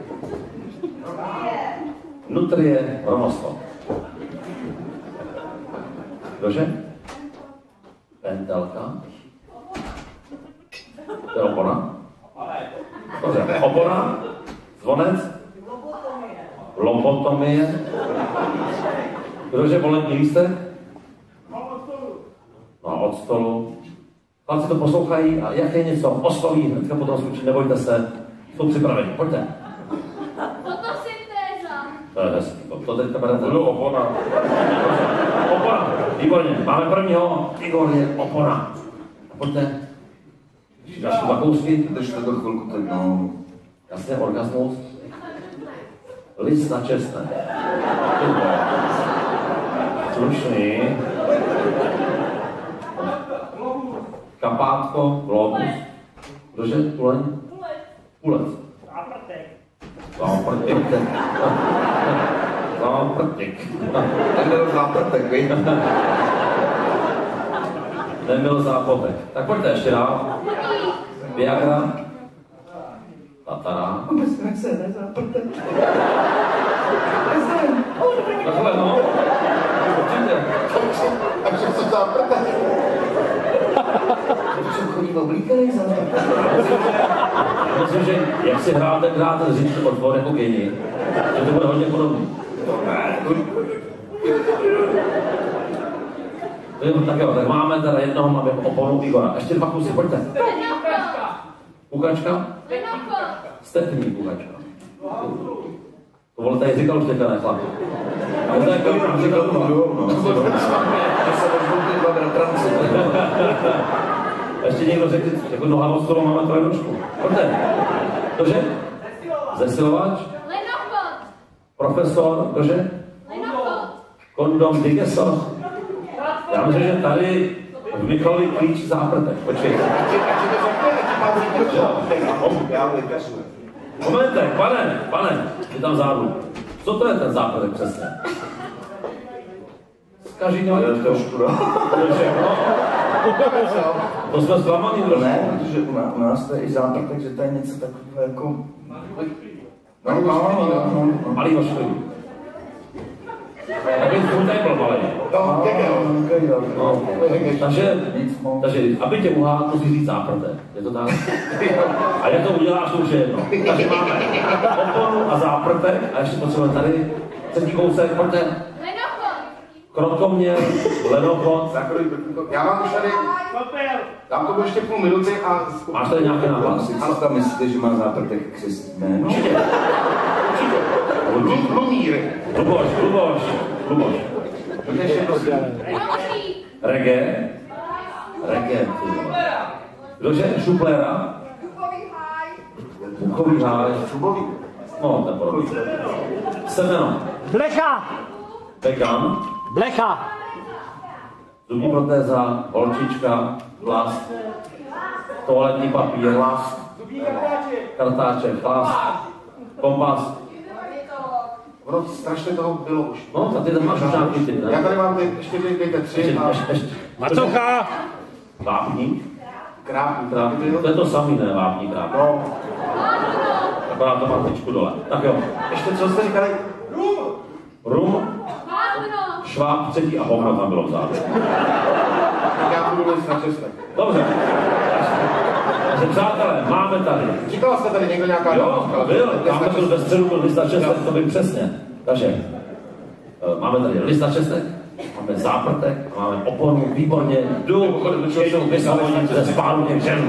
Nutrie Romosto. Kdože? Pentelka. To je opona. Dobře, opona. Zvonec. Lobotomie. Kdože volební lístek? No, od stolu. Chlapci to poslouchají a jak je něco osloví, hnedka potom zvučí, nebojte se, jsou připraveni. Pojďte. Fotosyntéza. To je hezký. To teďka berete. Opona. Opona. Výborně. Máme prvního. Igor je opona. Pojďte. Další dva kousky. Držte to chvilku teď, no. Jasně, orgasmus. List na čestné. Slušný. Kapátko, globus. Kdože? Tuleň? Pulec. Záprtek. Záprtek. Nebyl záprtek, víš? Nebyl zápotek. Tak pojďte ještě dál. Viagra. Tatara. Takhle, no. Určitě. Takže co záprtek? Protože chodí v oblíkaných záprtek. Myslím, že jak si hráte říct odbor jako geni, že to bude hodně podobný. Tak jo, tak máme teda jednoho, máme oponu Igora. Ještě dva kusy, pojďte. Kukačka? Stepní kukačka. To vole, tady říkal už teďka, ne, chlapi. To je jako říkal to. To se vezmou ty dva bratranci. Ještě někdo řekl, jako do hlavostolu máme trojnožku. Pojďte. Cože? Zesilovač? Profesor, cože? Kondom digesor. Já myslím, že tady v Michalovi klíč záprtek. Počkej. Momentek, pane, je tam zádu. Co to je ten záprtek přesně? Zkaží trošku, no? To jsme zklamaný trošku. Ne, protože u nás to je i záprtek, že to je něco takového jako... Malý ošklivý. Takový tvůj tady byl malý. Takže, aby tě uhádl, musíš říct záprtek. Je to tak? A jak to uděláš, to už je jedno. Takže máme oponu a záprtek a ještě potřebujeme tady třetí kousek, pojďte. Krokoměr, lenochod. Já mám už tady... Dám tomu ještě půl minuty a... Máš tady nějaké nápad? Co tam myslíte, že má záprtek křist? Ne? Určitě. Lumír. Luboš. Reggae. Reggae, ty vole. Kdože? Šuplera. Buchový háj. No, ten podobný. Semeno. Blecha. Vegan. Blecha. Zubní protéza, holčička, vlast, toaletní papír, vlast, kartáček, vlast, kompas. Ono strašně toho bylo už. No, tak ty tam máš už nějaký typ, ne? Já tady mám ještě dejte tři a... Macocha. Vápník? Krápník. To je to samý, ne? Vápník, krápník. No. Taková to má tyčku dole. Tak jo. Ještě co jste říkali? Rum. Šváb, třetí a hovno tam bylo vzadu. Tak já budu list na česnek. Dobře. Takže přátelé, máme tady. Říkala jste tady někdo nějaká... Jo, byl. Tam byl ve středu byl list na česnek, to bych přesně. Takže máme tady list na česnek, máme záprtek, máme oponu, výborně, jdu vysvobodit ze spáru těch žen.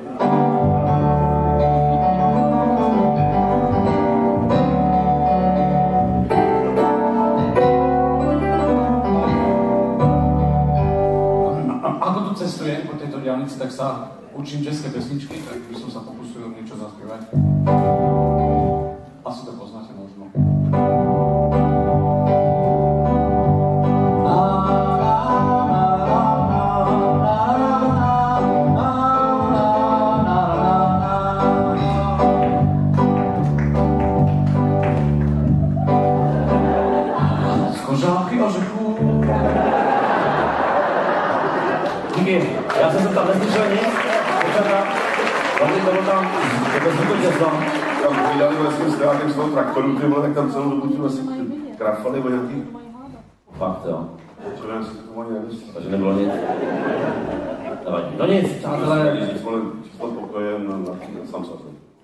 Cestujem po tejto diaľnici, tak sa učím české pesničky, tak by som sa pokusil niečo zaspievať. Asi to poznáte možno. Z kořálky ořechů. Díky. Já jsem se tam neslyšel nic. Vlastně to bylo tam, jako jsem to česla. Tam vydali vlastně strákem z toho traktoru, ty vole, tak tam celou dobu tu asi krafali o nějaký. Fakt, jo. Čo nevím, si to tomu ani nemyslím. Takže nebylo nic. Nevadí. No nic, přátelé. Když vole, číslo pokoje na Samsa.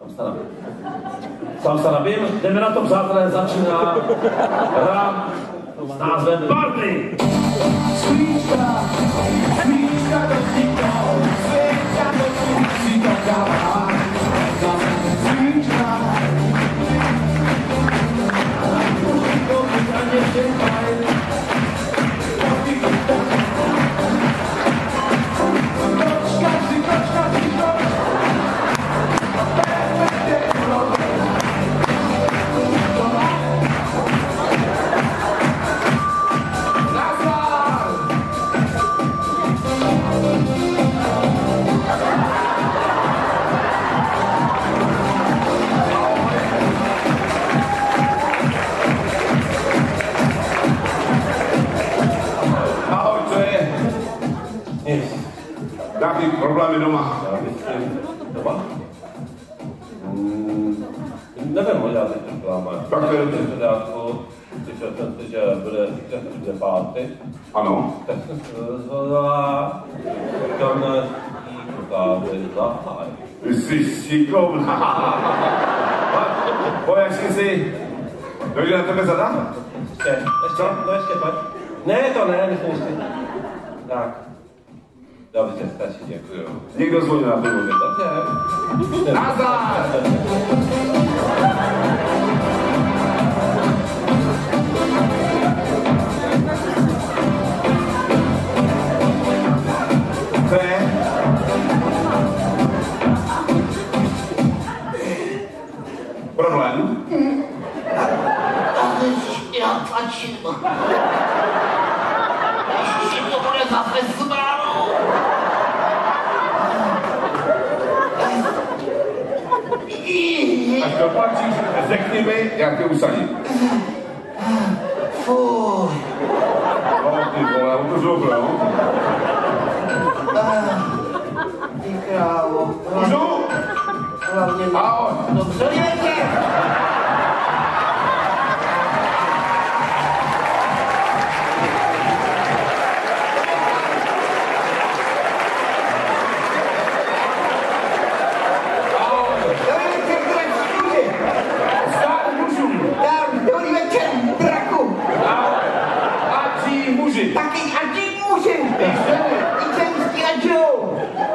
Sám se nabím. Jdeme na to, přátelé, začíná hra s názvem Party. Nějaký problémy doma. Doma? Nevím, možná teď problémy. Tak to je dobře. Slyšel jsem si, že bude pátky. Ano. Tak jsem se rozhodla, kam jí zahaj. Ty jsi šikovná. Pojď si. Dojde na tebe zadat? Ještě pojď. Ne, to ne, myslím. Tak. Dobře, stačí, děkuju. Někdo zvoní na pivu. Dobře. Nazdar! Co je? Problém? Já tlačím. Ještě to bude za festivalu. Až doplačíš, řekni mi, jak tě usadím. Fuj. No ty vole, on to zlobil, no? Ty krávo. Můžu? Hlavně mi. Ahoj. Dobře, dějte. Taky a ti muži! I ženský a Joe!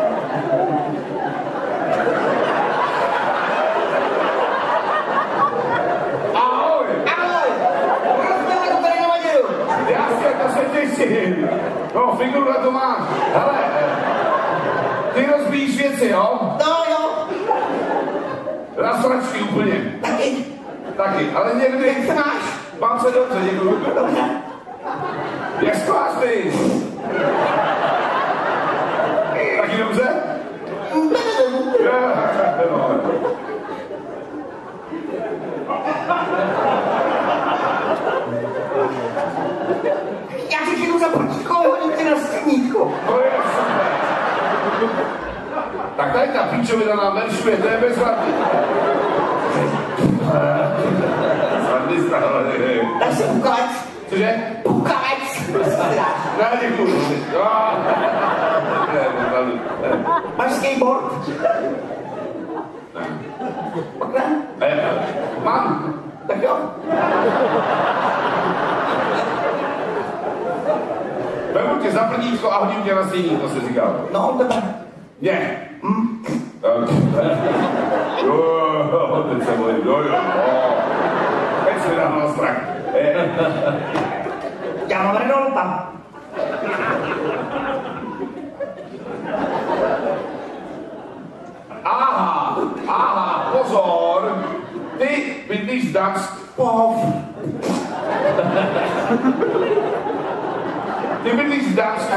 Ahoj! Ahoj! Rozdělej to tady nevadil! Jasně, to se těším. No, figuru na to máš. Hele, ty rozbíjíš věci, jo? No jo! Na sračky úplně. Taky! Taky, ale někdy... Jak se máš? Mám se dobře, děkuju. Dobře. Jak spáš ty? Taky dobře? No. Já ti jdu za počítkové hodinky na středníčko. To je super. Tak tady ta píčovina nám meršuje, to je bezvadný. Zadný stále. Tak se ukáč. Cože? Ukáč. Ne, děkuju. Máš skateboard? Ne. Pak ne? Mám. Tak jo. Vemu tě za prdítko a hodím tě na stejní, to se říká. No, tebe. Ne. Jo, teď se bojím, jo. Teď se dám strach. Já mám Renolta. Aha, pozor. Ty bydlíš v Dánsku. Ty bydlíš v Dánsku.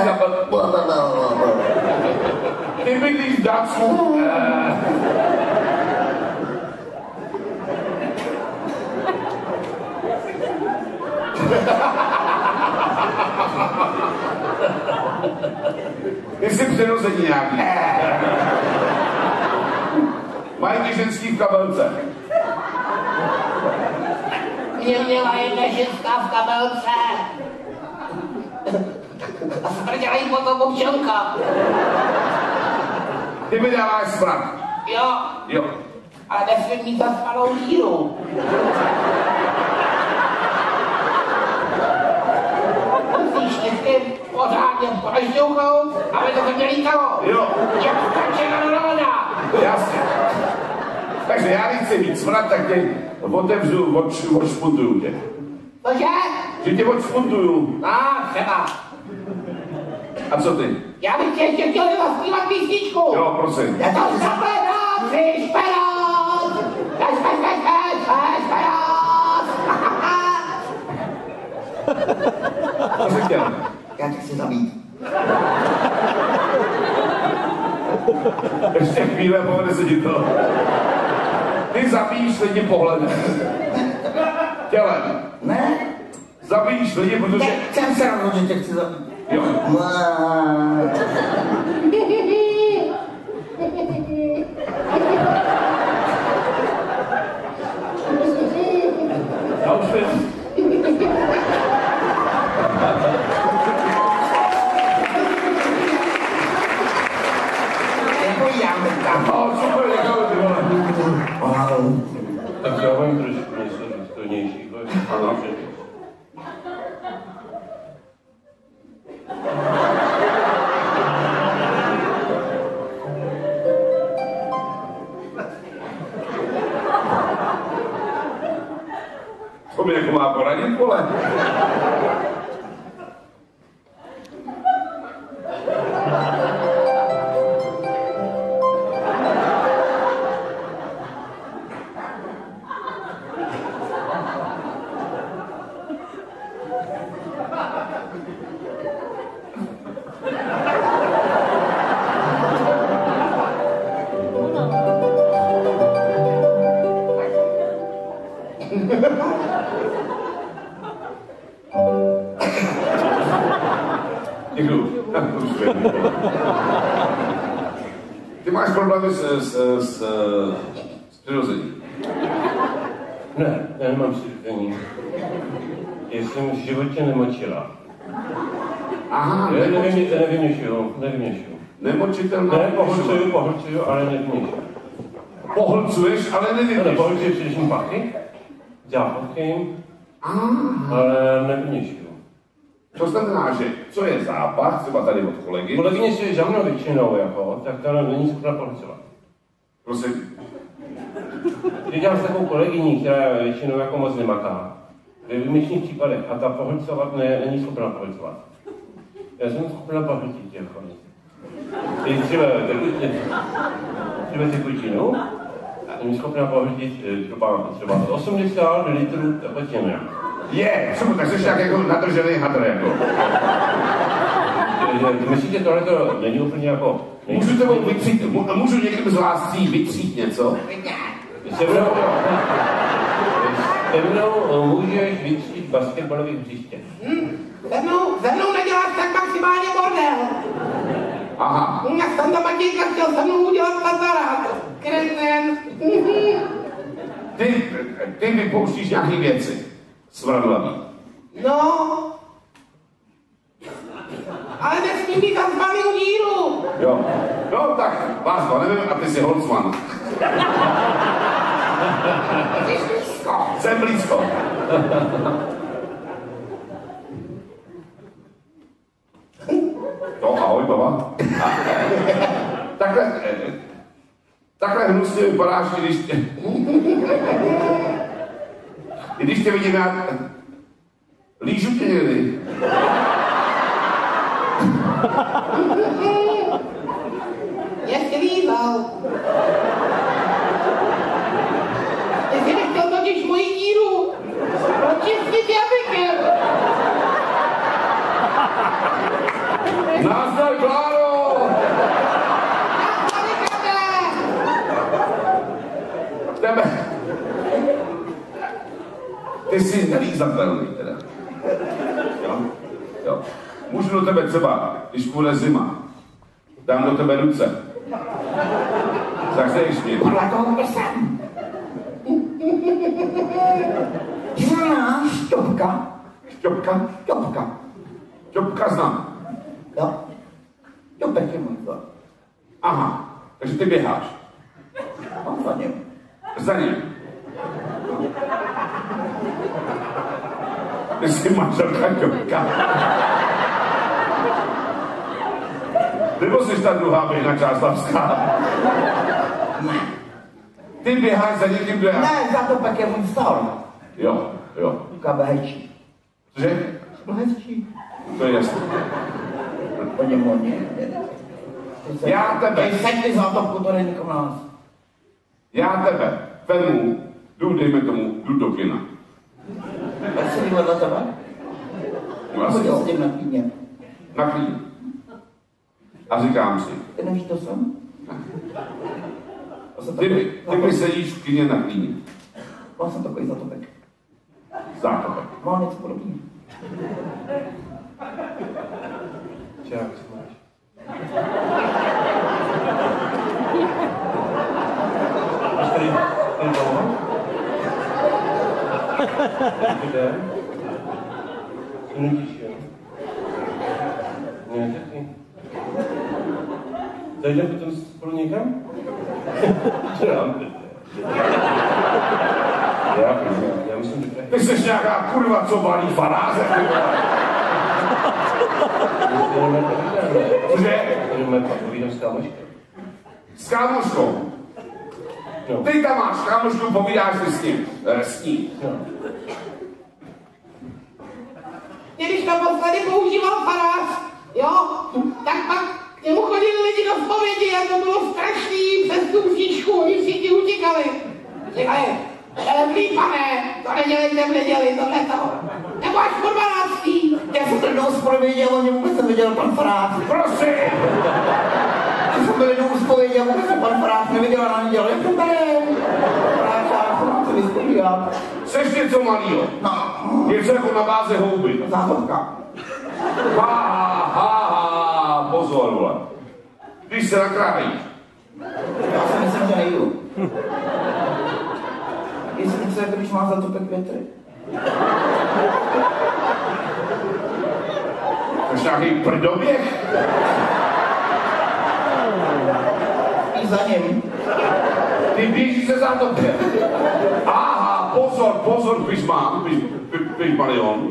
Ty bydlíš v Dánsku. Ty jsi přirození nějaký. Mají ty ženský v kabelce. Mě měla jedna ženská v kabelce. A smrdělají potom občanka. Ty mi dáváš smrad. Jo. Jo. Ale nesmím mít zaspanou díru. Musíš ještě pořádně prošťouchnout, aby to mě lítalo. Jo. Jak stačena roda. Jasně. Takže já nechci mít smrad, tak tě otevřu, odšpuntuju tě. Cože? Že tě odšpuntuju. Třeba. A co ty? Já bych tě ještě chtěl zaspívat písničku. Jo, prosím. Je to zaplená tři šperát. Co jsi chtěl? Já tě chci zabít. Ještě chvíle, povede se ti to. Ty zabíjíš lidi pohledem. Tělem. Ne? Zabíjíš lidi, protože... Jsem se rozhodl, že tě chci zabít. Jo. Tak já vám trošku něco důstojnějšího. Ano. To mi jako má poradit, vole. Ty máš problémy s přirozením? Ne, já nemám přirození. Já jsem v životě nemočila. Aha, nevyměšuju. Nemočitelná. Ne, pohlcuju, ale nevyměšuju. Pohlcuješ, ale nevyměšuju. Ne, pohlcuju především pachy, zápachem, ale nevyměšuju. To znamená, že co je zápach, třeba tady od kolegy? Kolegyně si za mnou většinou, jako, tak ta není schopna pohlcovat. Prosím. Když dělám s takovou kolegyní, která většinou jako moc nemaká, ve výjimečných případech, a ta pohlcovat není schopna pohlcovat. Já jsem schopna pohlcit jako. Když třeba tekutinu, jsem schopna pohlcit třeba 80 litrů tekutiny. Super, tak jsi tak jako nadržený hadr, jako. Myslíte, tohle to není úplně jako... Můžu tebou vytřít, můžu někým z vás vytřít něco? Se mnou můžeš vytřít basketbalový hřiště. Se mnou neděláš tak maximálně bordel. Aha. Já jsem tam Matějka chtěl se mnou udělat kazarák. Kresen. Ty vypouštíš nějaký věci. Svradlavý. No. Ale nesmí mít zaspalou díru. Jo. No tak, vás to nevím, a ty jsi Holcman. Jsi blízko. Jsem blízko. No, ahoj, baba. Takhle hnusně vypadáš, když tě vidím, já lížu tě někdy. Ještě lízal. Jestli nechtěl totiž moji díru. Očistit jazykem. Nazdar, Kláro! Tebe. Ty jsi nelízatelný teda. Jo. Můžu do tebe třeba, když bude zima, dám do tebe ruce. Tak se jdeš smět. Podle toho jsem. Znamená šťopka. Šťopka? Šťopka. Šťopka znám. Jo. Šťopek je můj vzor. Aha, takže ty běháš. No, za ním. Za ním. Ty jsi manželka Šťopka. Nebo jsi ta druhá běhna Čáslavská? Ne. Ty běháš za někým, kdo já? Ne, za to pak je můj vzor. Jo, jo. Kabe hezčí. Cože? Byl hezčí. To je jasné. Po něm hodně. Já tebe. Ty sedni za to, to není nikomu nás. Já tebe vemu, dejme tomu, jdu do kina. Tak se dívat na tebe? No, asi Chodil jo. s tím na klíně. Na klíně. A říkám si, Ty nevíš, to jsem? ty sedíš v kině na klíně. Byl jsem takový zatopek. Zátopek. Mám něco podobného. Jak se máš? Máš tady dlouho? Kde? Co nutíš, jo? Ne, taky. Zajdeme potom spolu někam? Já myslím, že Ty jsi nějaká kurva, co balí faráze, ty vole. Cože? Jdeme povídám s kámoškou. S kámoškou. No. Ty tam máš kámošku, povídáš si s ní. No. Když naposledy používal farář, jo, tak pak k němu chodili lidi do zpovědi a to bylo strašný, přes tu mřížku, oni všichni utíkali. Říkali, dobrý pane, to nedělejte v neděli, tohle toho. Nebo až po 12. Já jsem to jednou zpověděl, on vůbec neviděl pan farář. Prosím! Já jsem byl jednou zpověděl, vůbec jsem pan farář neviděl a neviděl, jak jsem tady. Farář, já jsem se vyspovídat. Seš něco malýho. No. Něco jako na báze houby. Záhodka. Pozor, vole. Když se nakrájíš. Já si myslím, že nejdu. Jestli něco jako když má zatopek větry. Máš nějaký prdoběh? I za ním. Ty běžíš se zátopkem. Aha, pozor, když malion.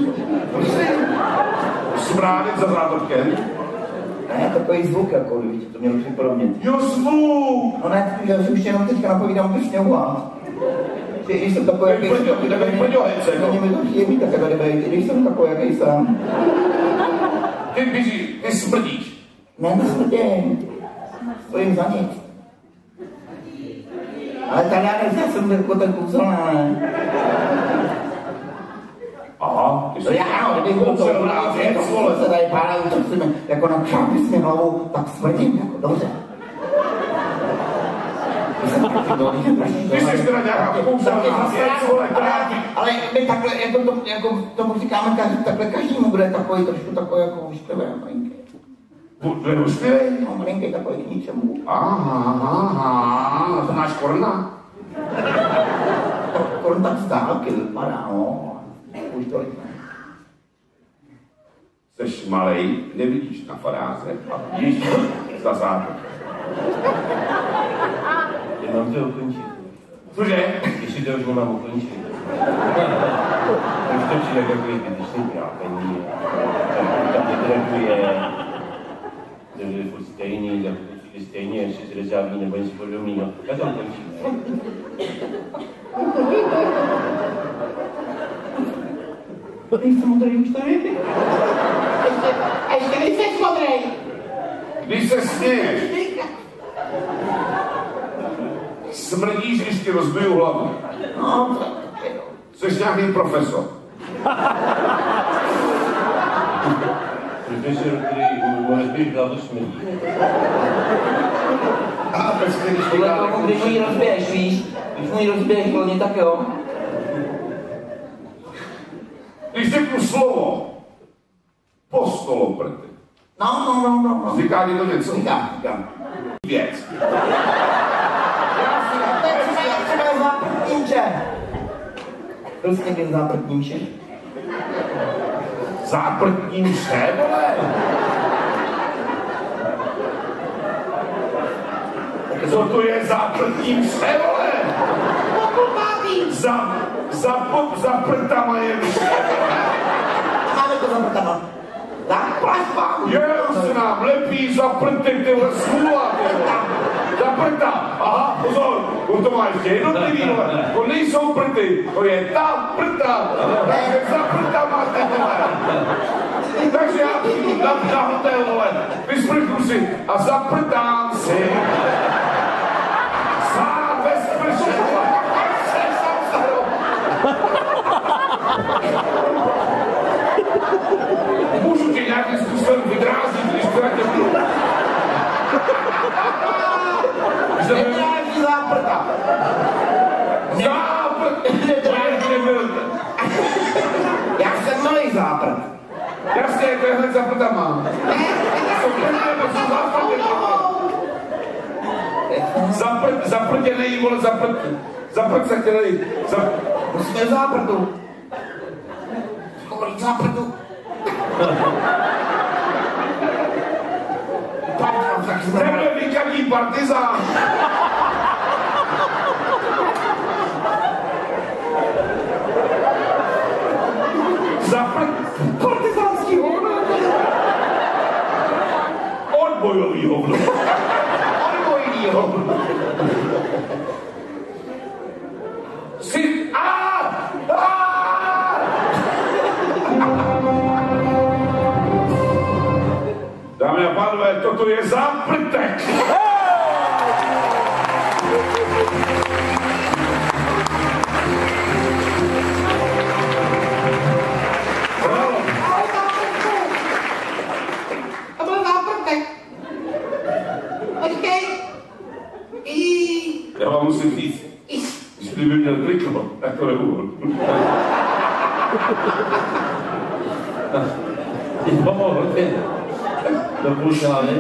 Smrádit za zátopkem. Ne, takový zvuk, jako kdyby ti to mělo připodobnit. Jo, zvuk! No ne, já si už jenom teďka napovídám ke sněhu. Když jsem takový, jaký jsem, tak mi to chybí, tak když jsem takový, jaký jsem. Ty běžíš, ty smrdíš. Ne, nesmrdím. Stojím za nic. Ale tady já jsem jako ten kouzelná, ne? Aha, ty To já ano, kdybych byl to se tady pár útočíme, jako na čápy s mě hlavou, tak smrdím, jako dobře. Ty jsi teda nějaká kouzelná věc, vole, ale my takhle, jako tomu říkáme, takhle každému bude takový trošku takový jako ušklivý, malinký. Bude ušklivý? No, malinký takový k ničemu. Aha, to máš korna? Korn tak z dálky vypadá, no. Už tolik ne. Jseš malej, nevidíš na faráze a vidíš za zátopek. Já mám to ukončit. Cože? Jestli to už nemám ukončit. Už to přijde takový zbytečný trápení. Tak netraduje. To je furt stejný, za chvíli přijde stejně, ještě se rezávní nebo něco podobného. Já to ukončím. Nejsem modrý už tady. A ještě nejseš modrý. Když se směješ, smrdíš, když ti rozbiju hlavu. No, Jseš nějaký profesor. Profesor, který mu rozbiješ hlavu, smrdí. A prostě, když podle tomu, když mu ji rozbiješ, víš? Když mu ji rozbiješ hodně, tak jo. Když řeknu slovo, postoloprty. No. Říká ti to něco? Říkám. Věc. Byl jsi někdy v záprtní mši? Záprtní mše, vole? Co to je záprtní mše, vole? Za prtama je mše, vole. Máme to za prtama. Zaplať vám. Je, už se nám lepí za prty, tyhle smůla, tyhle. Za prta. Aha, pozor, on to má ještě jednotlivý, vole. To nejsou prty, to je ta prta. Takže za prtama, tyhle. Takže já přijdu na hotel, vole, vysprchnu si a zaprtám si. Sám bez prše, vole. Můžu tě nějakým způsobem vydrázit, když to jak nebudu. Nedráží záprta. Já jsem malý záprt. Jasně, tohle zaprta mám. Zaprtěnej, vole, zaprt se chtěnej. Musíme v záprtu. Kolik záprtu? Tebe vykadí partizán. Zaprt partizánský hovno. Odbojový hovno. Odbojný hovno. Dámy a pánové, toto je záprtek. To byl záprtek. Počkej. Já vám musím říct, že kdyby měl triko, tak to nebudu. Ty pomohl, ty. Do půlky hlavy.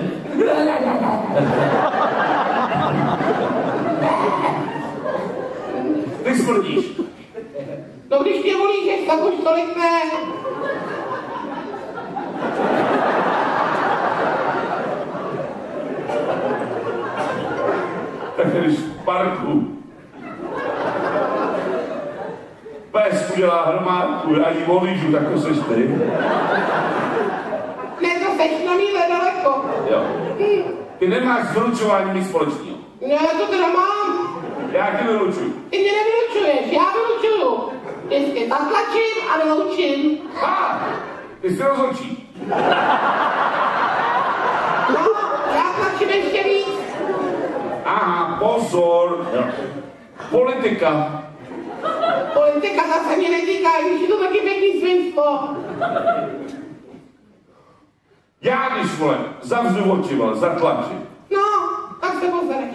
Ty smrdíš. No když mě volíš, tak už tolik ne. Tak když v parku pes udělá hromádku a jí volížu, tak to seš ty. Ne, to seš na míle daleko. Jo. Ty nemáš s vylučováním nic společného. Ne, to teda mám. Já tě vylučuju. Ty mě nevylučuješ, já vylučuju. Vždycky zatlačím a vyloučím. Ha! Ty jsi rozhodčí. No, já tlačím ještě víc. Aha, pozor. Jo. Politika. Politika zase mě netýká, když je to taky pěkný svinstvo. Já když, vole, zavřu oči, vole, zatlačím. No, tak se pozereš.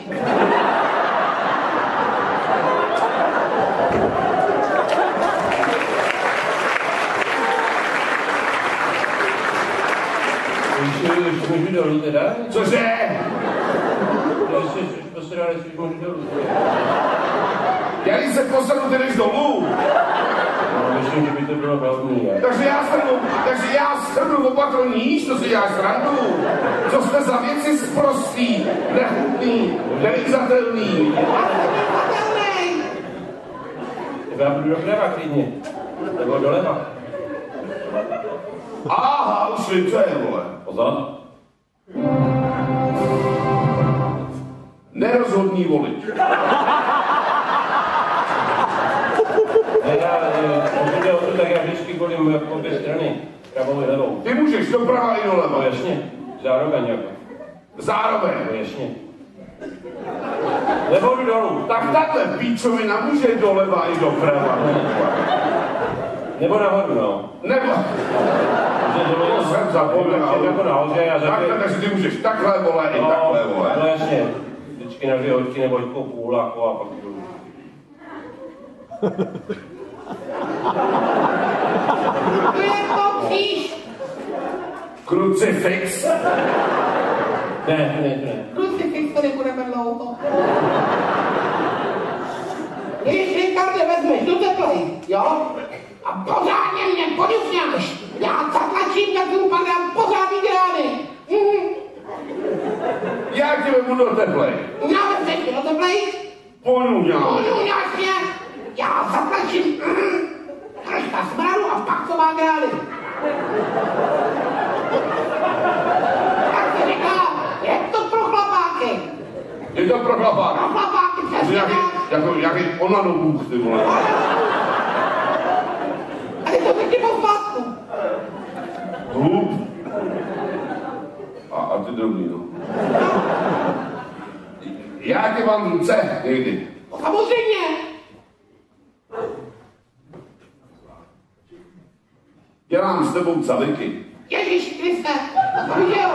Když můžu dolů teda? Cože? Když jsi posrali, když můžu dolů. Já když se posadu, ty jdeš dolů. No, myslím, že by to bylo velmi. Takže já strnu opatro níž, to si děláš srandu. Co jste za věci sprostý, nechutný, nevyzatelný. Já budu doprava klidně. Nebo doleva. Aha, už vím, co je, vole. Pozor. Nerozhodný volič. Tak já vždycky volím po obě strany. Pravou i levou. Ty můžeš doprava i doleva. No jasně. Zároveň jako. Zároveň. No jasně. Nebo jdu dolů. Tak takhle píčovina může doleva i doprava. Nebo nahoru, no. Nebo... To jsem zapomněl. Jako nahoře a takhle, takže ty můžeš takhle, vole, i takhle, vole. No jasně. Vždycky na 2 hoďky nebo hoďkou půl a pak jdu. To je to kříž. Krucifix. Ne. Krucifix to nebudeme dlouho. Když Ricarde vezmeš do teplej, jo? A pořádně mě poňufňáš. Já zatlačím, tak tu padám pořádný grány. Já tě vemu do teplej. Uňáme se do teplej? Poňuňáš mě. Já zatlačím troška smradu a pak to má grány. Tak se říká, je to pro chlapáky. Je to pro chlapáky? Pro chlapáky, přesně tak. Jaký onanovůk, ty vole. A ty to taky po zpátku. Hlup. A ty drobný, no. Já tě mám ruce někdy. Samozřejmě. Dělám s tebou caviky. Ježíš Kriste, to viděl.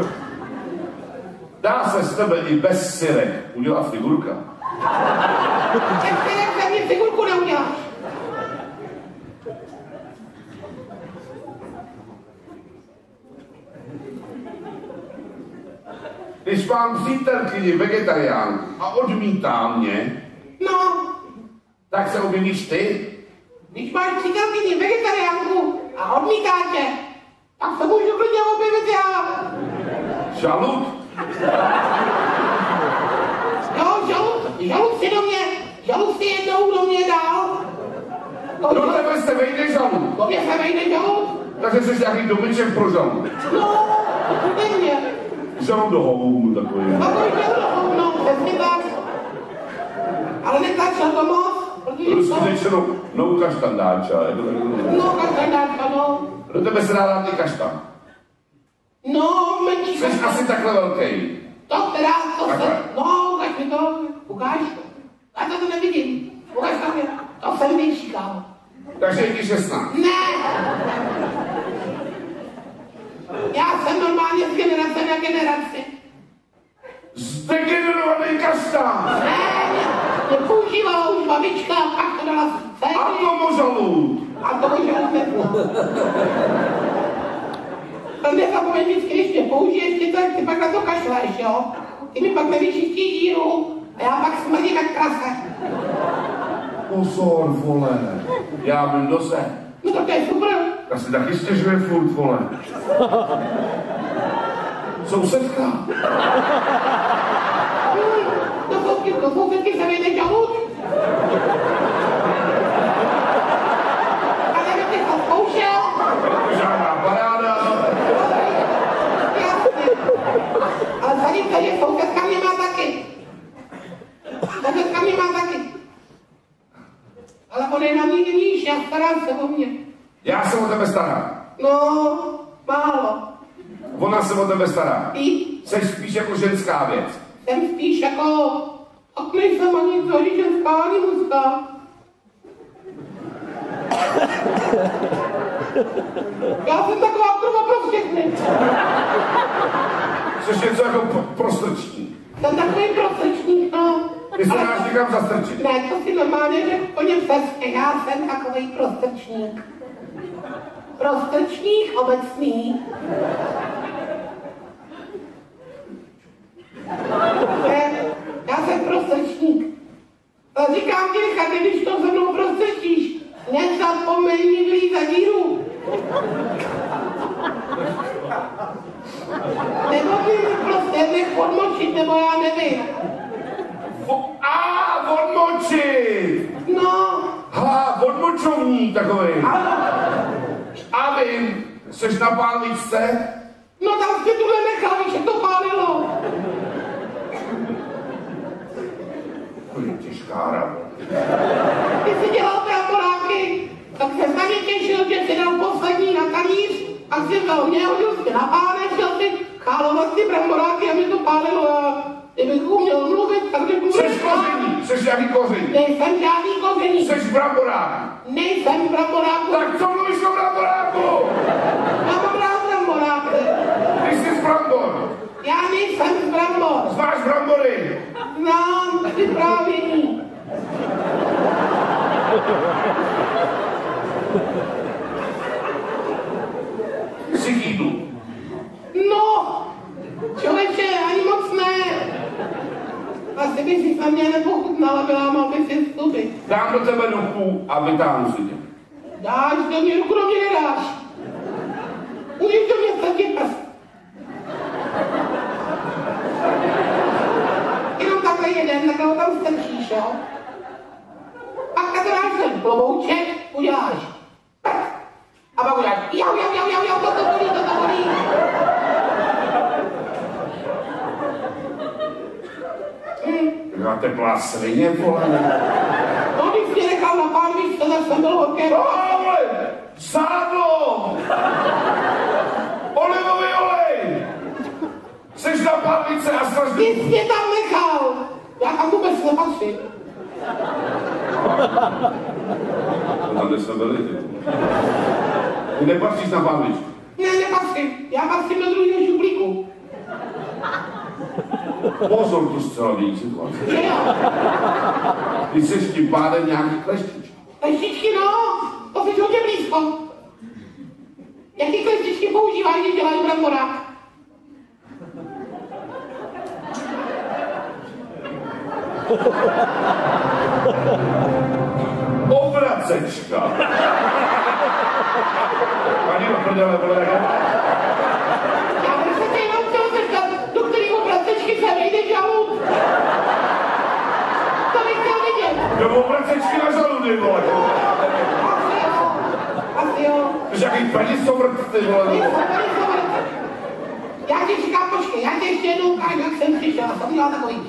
Dá se z tebe i bez syrek udělat figurka. Bez syrek ze mě figurku neuděláš. Když mám přítelkyni vegetarián a odmítá mě, no, tak se objevíš ty? Když máš přítelkyni vegetariánku a odmítá tě, tak se můžu klidně objevit já. Žalud? Jo, žalud si jednou do mě dal. Do tebe se vejde žalud. Do mě se vejde žalud. Takže jsi nějaký domeček pro žalud. No, to mě. Žaludohoum takový. Takový žaludohoum, no, přesně tak. Ale netlačil to moc. Rusky řečeno, no kaštandáča. No, kaštandáča, no. Do tebe se dá dát i kaštan. No, menší kaštan. Jsi asi takhle velký. To teda, no, ukaž mi to, ukáž to. Já to nevidím. Ukaž to mě, to jsem větší, kámo. Takže je ti 16. Ne. Já jsem normálně z generace na generaci. Zdegenerovaný kaštán. Ne, mě používala už babička a pak to dala sérii. A to možalud. A to možalud nezná. To nezapomeň vždycky, když mě použiješ, ty pak na to kašleš, jo? Ty mi pak nevyčistí díru a já pak smrdím jak krase. Pozor, vole. Já byl dose. No tak to je super. Já si taky stěžuje furt, vole. Sousedka. Do sousedky se vejde žalud. A nevím, ty to zkoušel. To žádná paráda. Jasně. Ale tady sousedka mě má taky. Sousedka mě má taky. Ale on je na mě níž, já starám se o mě. Já se o tebe starám. No, málo. Ona se o tebe stará. Ty? Jsi spíš jako ženská věc. Jsem spíš jako... Tak nejsem ani to, ženská, ani mužská. Já jsem taková prva pro všechny. Jsi něco jako prostrčník. Jsem takový prostrčník, no. Ty se dáš někam zastrčit. Ne, to si normálně řekl po něm přesně. Já jsem takový prostrčník. Prostrčník obecný. Já jsem prostrčník. A říkám ti, Richarde, když to se mnou prostrčíš, nezapomeň mi vlít za díru. Nebo ty mi prostě nech odmočit, nebo já nevím. Odmočit! No. Odmočovník takový. A vím, jsi na pálničce? No tam jsi tuhle nechal, víš, jak to pálilo. To je těžká rada. Ty jsi dělal bramboráky, tak se na ně těšil, že jsi dal poslední na talíř a jsi vzal mě, hodil jsi na pánev, šel si chálovat ty bramboráky a mě to pálilo a kdybych uměl mluvit, tak bych mluvil. Jsi koření, jsi žádný koření. Nejsem žádný koření. Jsi bramborák. Nejsem bramboráku. Tak co mluvíš o bramboráku? Já mám rád bramboráky. Ty jsi z brambor. Já nejsem z brambor. Znáš brambory? Znám vyprávění. Jsi k jídlu. No, člověče, ani moc ne. Asi by si na mě nepochutnala, byla mal by si vstupit. Dám do tebe ruku a vytáhnu si tě. Dáš do mě ruku, do mě nedáš. Můžeš do mě strčit prst. Jenom takhle jeden, takhle ho tam strčíš, jo? Pak takhle dáš ten klobouček, uděláš prst. A pak uděláš jau, to bolí. Já teplá svině, vole. No, když mě nechal na pánvičce, tak jsem byl horké. Vole! Sádlo! Olivový olej! Jseš na pánvice a strašně... Ty jsi mě tam nechal! Já tam vůbec nepatřím. Tam, kde jsme byli, ty. Ty nepatříš na pánvičku. Ne, nepatřím. Já patřím do druhého šuplíku. Pozor, tu zcela jiný situace. Že jo? Ty jsi tím pádem nějaký kleštičky. Kleštičky, no, to jsi hodně blízko. Jaký kleštičky používají, když dělají bramborák? Obracečka. Pani do prdele, vole, Já bych se tě jenom chtěl zeptat, do který obracečky se vejde žalud. To bych chtěl vidět. do obracečky na žaludy, vole. Asi jo. Jsi jaký penisovrt, ty vole. Já ti říkám, počkej, já tě ještě jednou ukážu, jak jsem přišel. A jsem dělal takový...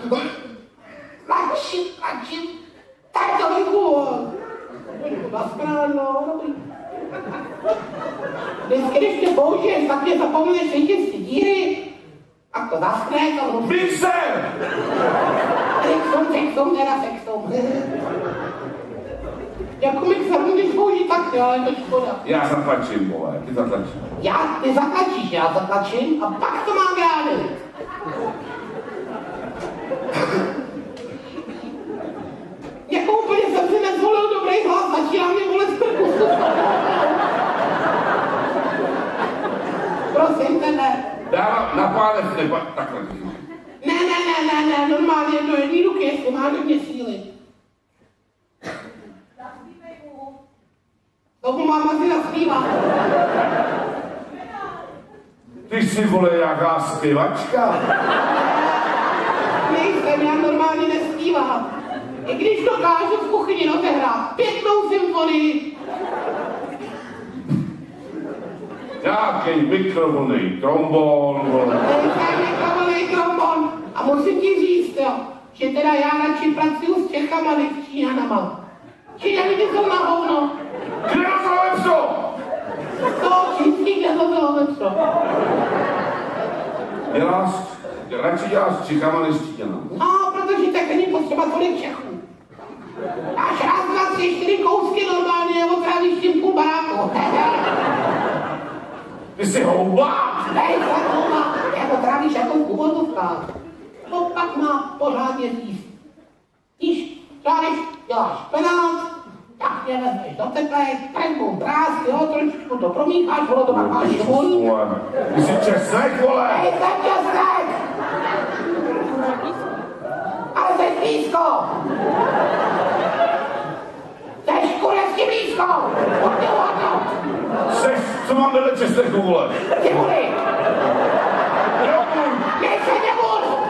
Tlačím. Tak to vyku. Zaskráno, dobrý. Vždycky, když tě použiješ, tak mě zapomeneš vyčistit díry. Tak to zaskne, to... Mixer! Sexom. Jako mixer můžeš použít tak, jo, ale to škoda. Já zatlačím, vole, ty zatlačíš. Ty zatlačíš, já zatlačím a pak to mám rány. Jako úplně jsem si nezvolil dobrý hlas, začíná mě bolet z krku. Prosím tebe. Dávám na pánev, takhle. Ne, normálně do jedné ruky, jestli máš hodně síly. Tomu mám asi naspívat. Ty jsi, vole, jaká zpěvačka? Nejsem, já normálně nespívám. I když dokážu v kuchyni rozehrát pěknou symfonii. Nějaký mikrovlnný trombon, vole. Nejsem mikrovlnný trombon. A musím ti říct, jo, že teda já radši pracuju s Čechama než s Číňanama. Číňani ty jsou na hovno. Kde to lepšo? To čistý, kde to bylo lepšo. Radši děláš s Čechama než s Číňanama. No, protože tak není potřeba tolik Čechů. Dáš raz, dva, 3, 4 kousky normálně, otrávíš tím půl baráku. Ty jsi houbák! Nejsem houbák, jak otrávíš jako v úvodovkách. To pak má pořádně říct. Když děláš penát, tak mě vezmeš do teplej, trenkou brázky, jo, trošičku to promícháš, vole, to pak máš vůň. Ty jsi česnek, vole! Nejsem česnek! Ale jsi blízko! Jsi kurecky blízko! Pojď hodnout! Co mám vedle česneku, vole? Ty voli! Nejsem nebud!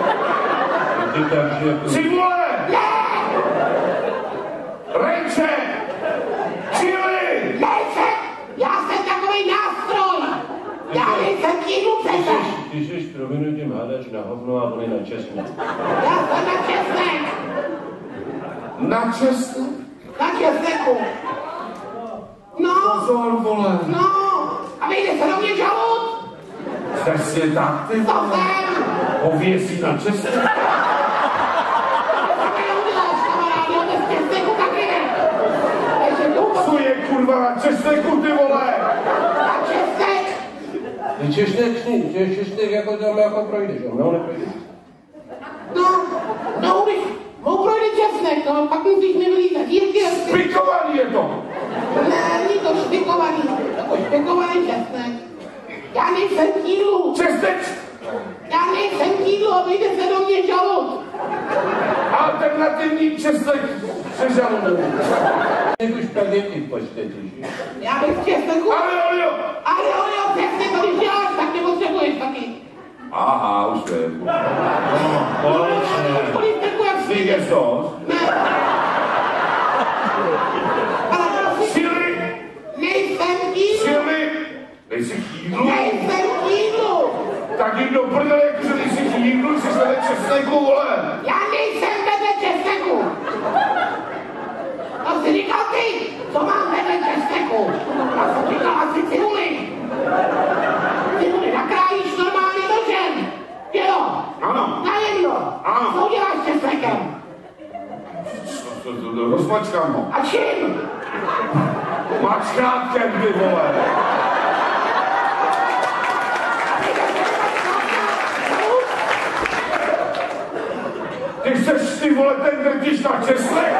Ty vole! Ne! Rejče! Čili! Nejsem! Já jsem takový nástroj! Já nejsem kýhlu přece! Ty jsi provinutím hádač na hovno a oni na česnek. Já jsem na česnek! Na česnek? Na česneku! No! Pozor, vole! No! A vejde se do mě žalud! Přesně tak, ty To vole! jsem! Pověsí na česnek? Co je kurva na česneku, ty vole? Na česnek! Česnek jako tam jako projdeš, jo? No, neprojdeš. No, když mu projde česnek, no, pak musíš mi vylízat dírky. Špikovaný je to! Ne, není to špikovaný, jako špikovaný česnek. Já nejsem kýdlu. Česneč! Já nejsem kýdlu a vyjde se do mě žalud. A Alternativní česnek se žalou. Už špagety v počtete, že? Já bych česneku. Ale jo, přesně to, když děláš, tak nepotřebuješ taky. aha, už vím. Konečně. Sník je sos? Ne. Ale prosím. Šili! Nejsem kýdlu. Šili! Nejsi kýdlu? Nejsem kýdlu. Tak jim do prdele, jakože nejsi kýdlu, jsi vedle česneku, vole. Já nejsem vedle česneku. To jsi říkal ty, co mám vedle česneku. Já jsem říkal asi cibuly. Cibuly nakrájíš normálně nožem. Jo. Ano. Na jedno. Ano. Co uděláš s česnekem? Rozmačkám ho. A čím? Mačkátkem, ty vole. Ty chceš, ty vole, ten drtiš na česnek?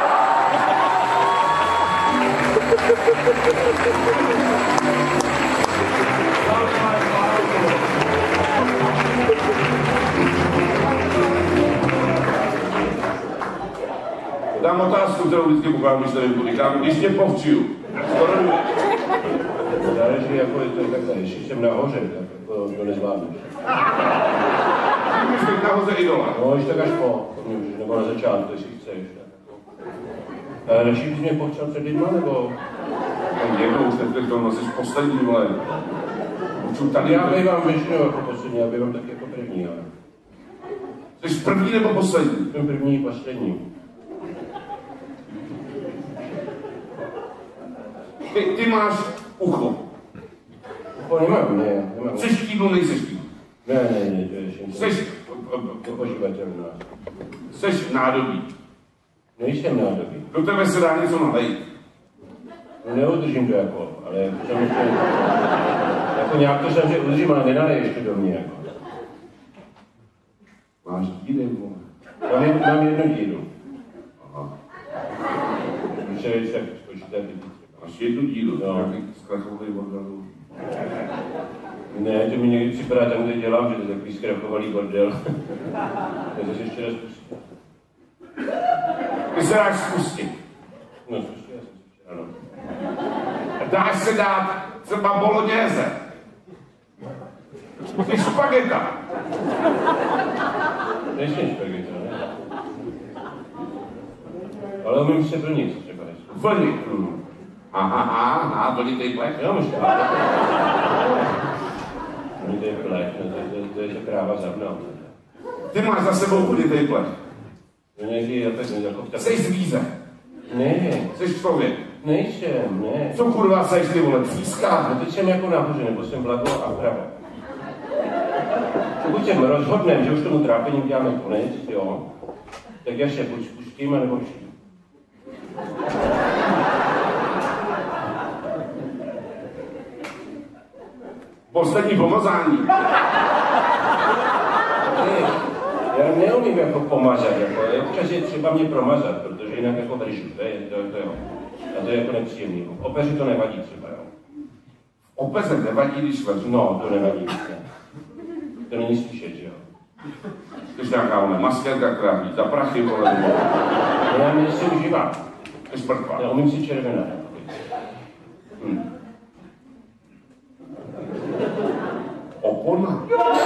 Dám otázku, kterou vždycky pokládám, když nevím kudy kam, když tě povčiju. Skoro jdu. Záleží, jako je to takhle, když jsem nahoře, tak to nezvládneš. Můžeš být nahoře i dole. No, když tak až po, nebo na začátku, jestli chceš. Radši bys mě povčal před lidma, nebo? Jednou už teď to nosíš poslední, vole. Povču tady. Já bývám většinou jako poslední, já bývám taky jako první, ale. Jsi první nebo poslední? Jsem první, poslední. Ty máš ucho. Ucho nemám, ne. Jsi kýdlu, nejseš kýdlu. Ne, to je ještě. Jsi požívatelná. Jsi nádobí. Nejsem nádobí. Do tebe se dá něco nalejt. No, neudržím to jako, ale jako nějak to samozřejmě udržím, ale nenaleješ to do mě jako. Máš díry, vole. Mám jednu díru. Aha. Když se víc, tak spočítat ty. Máš jednu díru, no. Nějaký zkrachový bordel. Ne, to mi někdy připadá tam, kde dělám, že to je takový zkrachovalý bordel. Takže se ještě raz pustím. Ty se dáš spustit. No, spustil jsem se včera, no. Dáš se dát třeba bolognese. Ty špageta. Nejsem špageta, ne? Ale umím se plnit třeba. Vlnit. Aha, vlnitej plech. Jo, možná. Vlnitej plech, to je ta kráva zavná. Ty máš za sebou vlnitej plech. To někdy je tak jako v Jseš zvíře. Ne. Jsi člověk. Nejsem, ne. Co kurva seš, ty vole, tříská? No teď jsem jako nahoře, nebo jsem vlevo a vpravo. Pokud se rozhodneme, že už tomu trápení děláme konec, jo, tak já se buď spustím, anebo přijdu. Poslední pomazání. Já neumím jako pomazat, jako, občas je třeba mě promazat, protože jinak jako držu, to jo. A to je jako nepříjemný. V opeře to nevadí třeba, jo. V opeze nevadí, když vaří? No, to nevadí. Ne. To není slyšet, že jo. Jsi nějaká ona maskerka, která ví za prachy, vole. Já nejsem živá. Jsi mrtvá. Já umím si červená. Opona.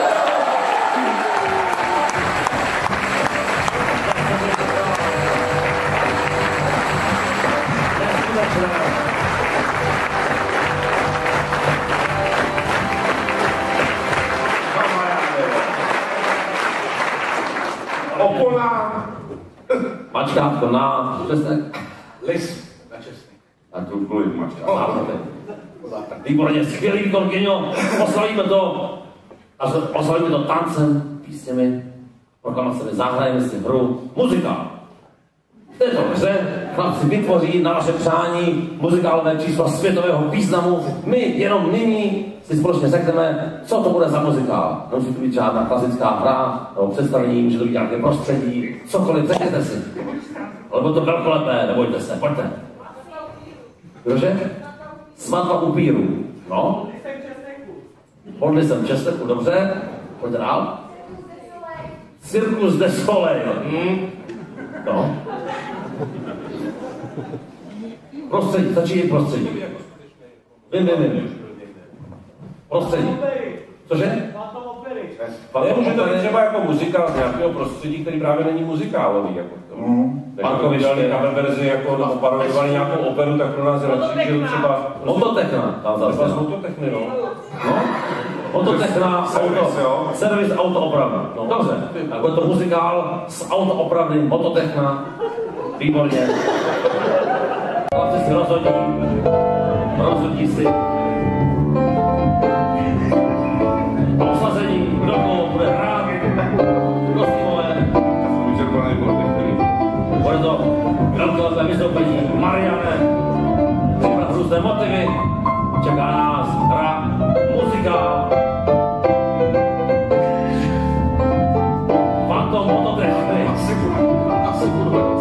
Opona. Mačkátko na česnek. Lis na česnek. A to už mluvím, mačkátko. Výborně, skvělý výkon, Kyňo. Oslavíme to. A oslavíme to tancem, písněmi, proklamacemi, zahrajeme si hru. Muzika. V této hře chlapci vytvoří na vaše přání muzikálové číslo světového významu. My jenom nyní si společně řekneme, co to bude za muzikál. Nemusí to být žádná klasická hra nebo představení, může to být nějaké prostředí, cokoliv, řekněte si. Lebo to velkolepé, nebojte se, pojďte. Kdože? Svatba upírů. No? Podli jsem česneku, dobře. Pojďte dál. Cirkus de Soleil. No. Prostředí, stačí i prostředí. Vím. Prostředí. Cože? Nemůže to být třeba jako muzikál z nějakého prostředí, který právě není muzikálový. Jako jako vydali cover verzi, jako parodovali nějakou operu, tak pro nás je lepší, že třeba... Mototechna, tam zase. Třeba z Mototechny, no. Mototechna, servis autoopravy. No dobře, tak bude to muzikál s autoopravny, Mototechna, výborně. Chlapci si rozhodí si. Obsazení, kdo koho bude hrát, kostýmové. Bude to velké vystoupení Marianne, připrav různé motivy, čeká nás hra, muzikál. Fantom Mototechny. Asi budu.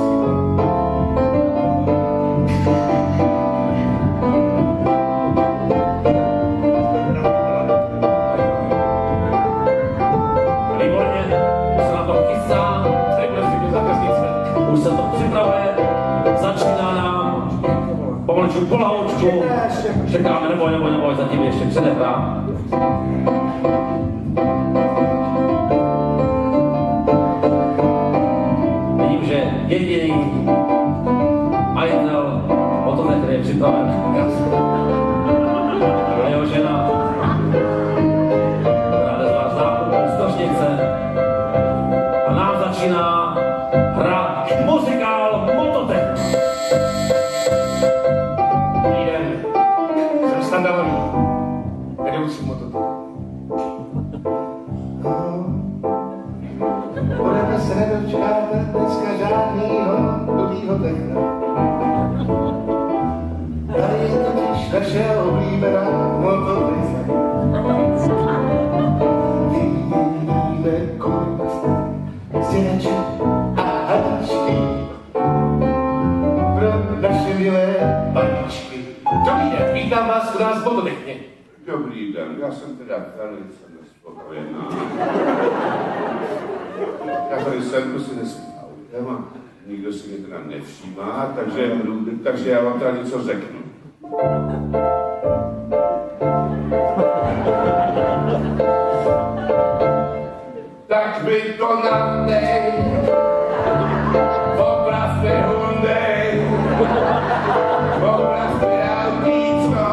Už se to připravuje, začíná nám pomaličku polahoučku, čekáme, neboj, zatím ještě předehra. Vidím, že jediný majitel Mototechny je připraven. Jeho žena, která jde zvlášť nákupou stožnice a nám začíná hra muzikál Mototechna. Dobrý den, jsem Standa Nový, vedoucí Mototechny. Budeme se nedočkat dneska žádnýho dobrýho techna. Tady je totiž naše oblíbená Mototechna. Víme kolik stěneček a hadičky pro naše milé paničky. Dobrý den, vítám vás u nás v Mototechně. Dobrý den, já jsem teda velice nespokojená. Já tady jsem si nespím autem a nikdo si mě teda nevšímá, takže já vám teda něco řeknu. Tak by to na dej, opravte Hyundai, opravte autíčko,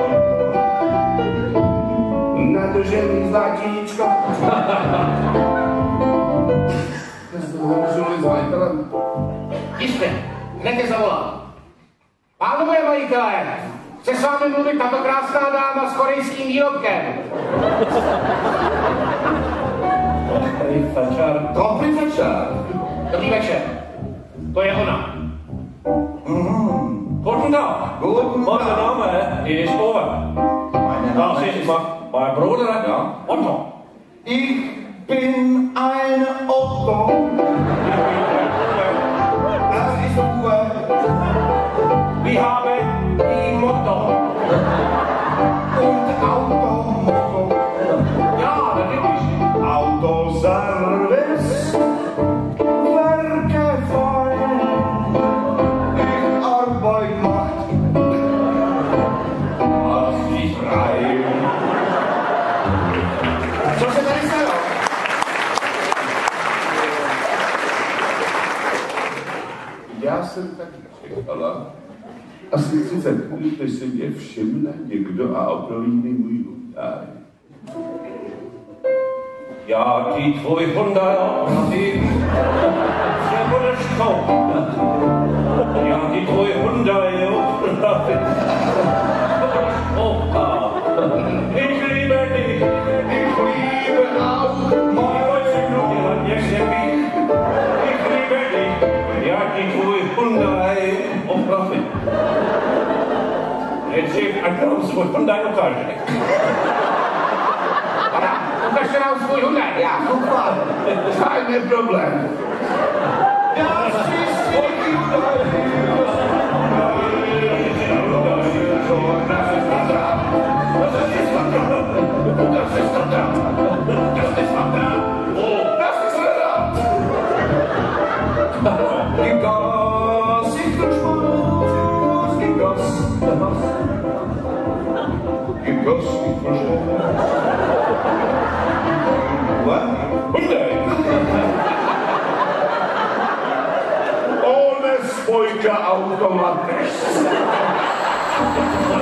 nadržený zlatíčko. Jistě, hned je zavolám. Pánové majitelé, chce s vámi mluvit tato krásná dáma s korejským výrobkem. Dobrý večer. Dobrý večer. To je ona. Guten Tag. Mein Name ist Owe. Das ist mein Bruder, Otto. Ich bin eine Otto. Das ist Uwe. Wir haben die Motto. Und Auto. Ja, natürlich. Autoservice. Werke fein. Ich Arbeit macht. Was ist rein? Co se tady stalo? Já jsem taky čekala asi 30 minut, než se mě všimne někdo a obnoví mi můj Hyundai. Ja, die tvůj Hyundai opravím, že budeš koupit. Ja, die tvůj Hyundai opravím, budeš koupit. Ich liebe dich, ich liebe auch meine Blumen, ich liebe dich, ja, die tvůj Hyundai opravím. Teď si Adam svůj Hyundai ukáže. Ukažte nám svůj Hyundai. Já koupám. Žádný problém. Das ist die Hyundai. Vojta Automates.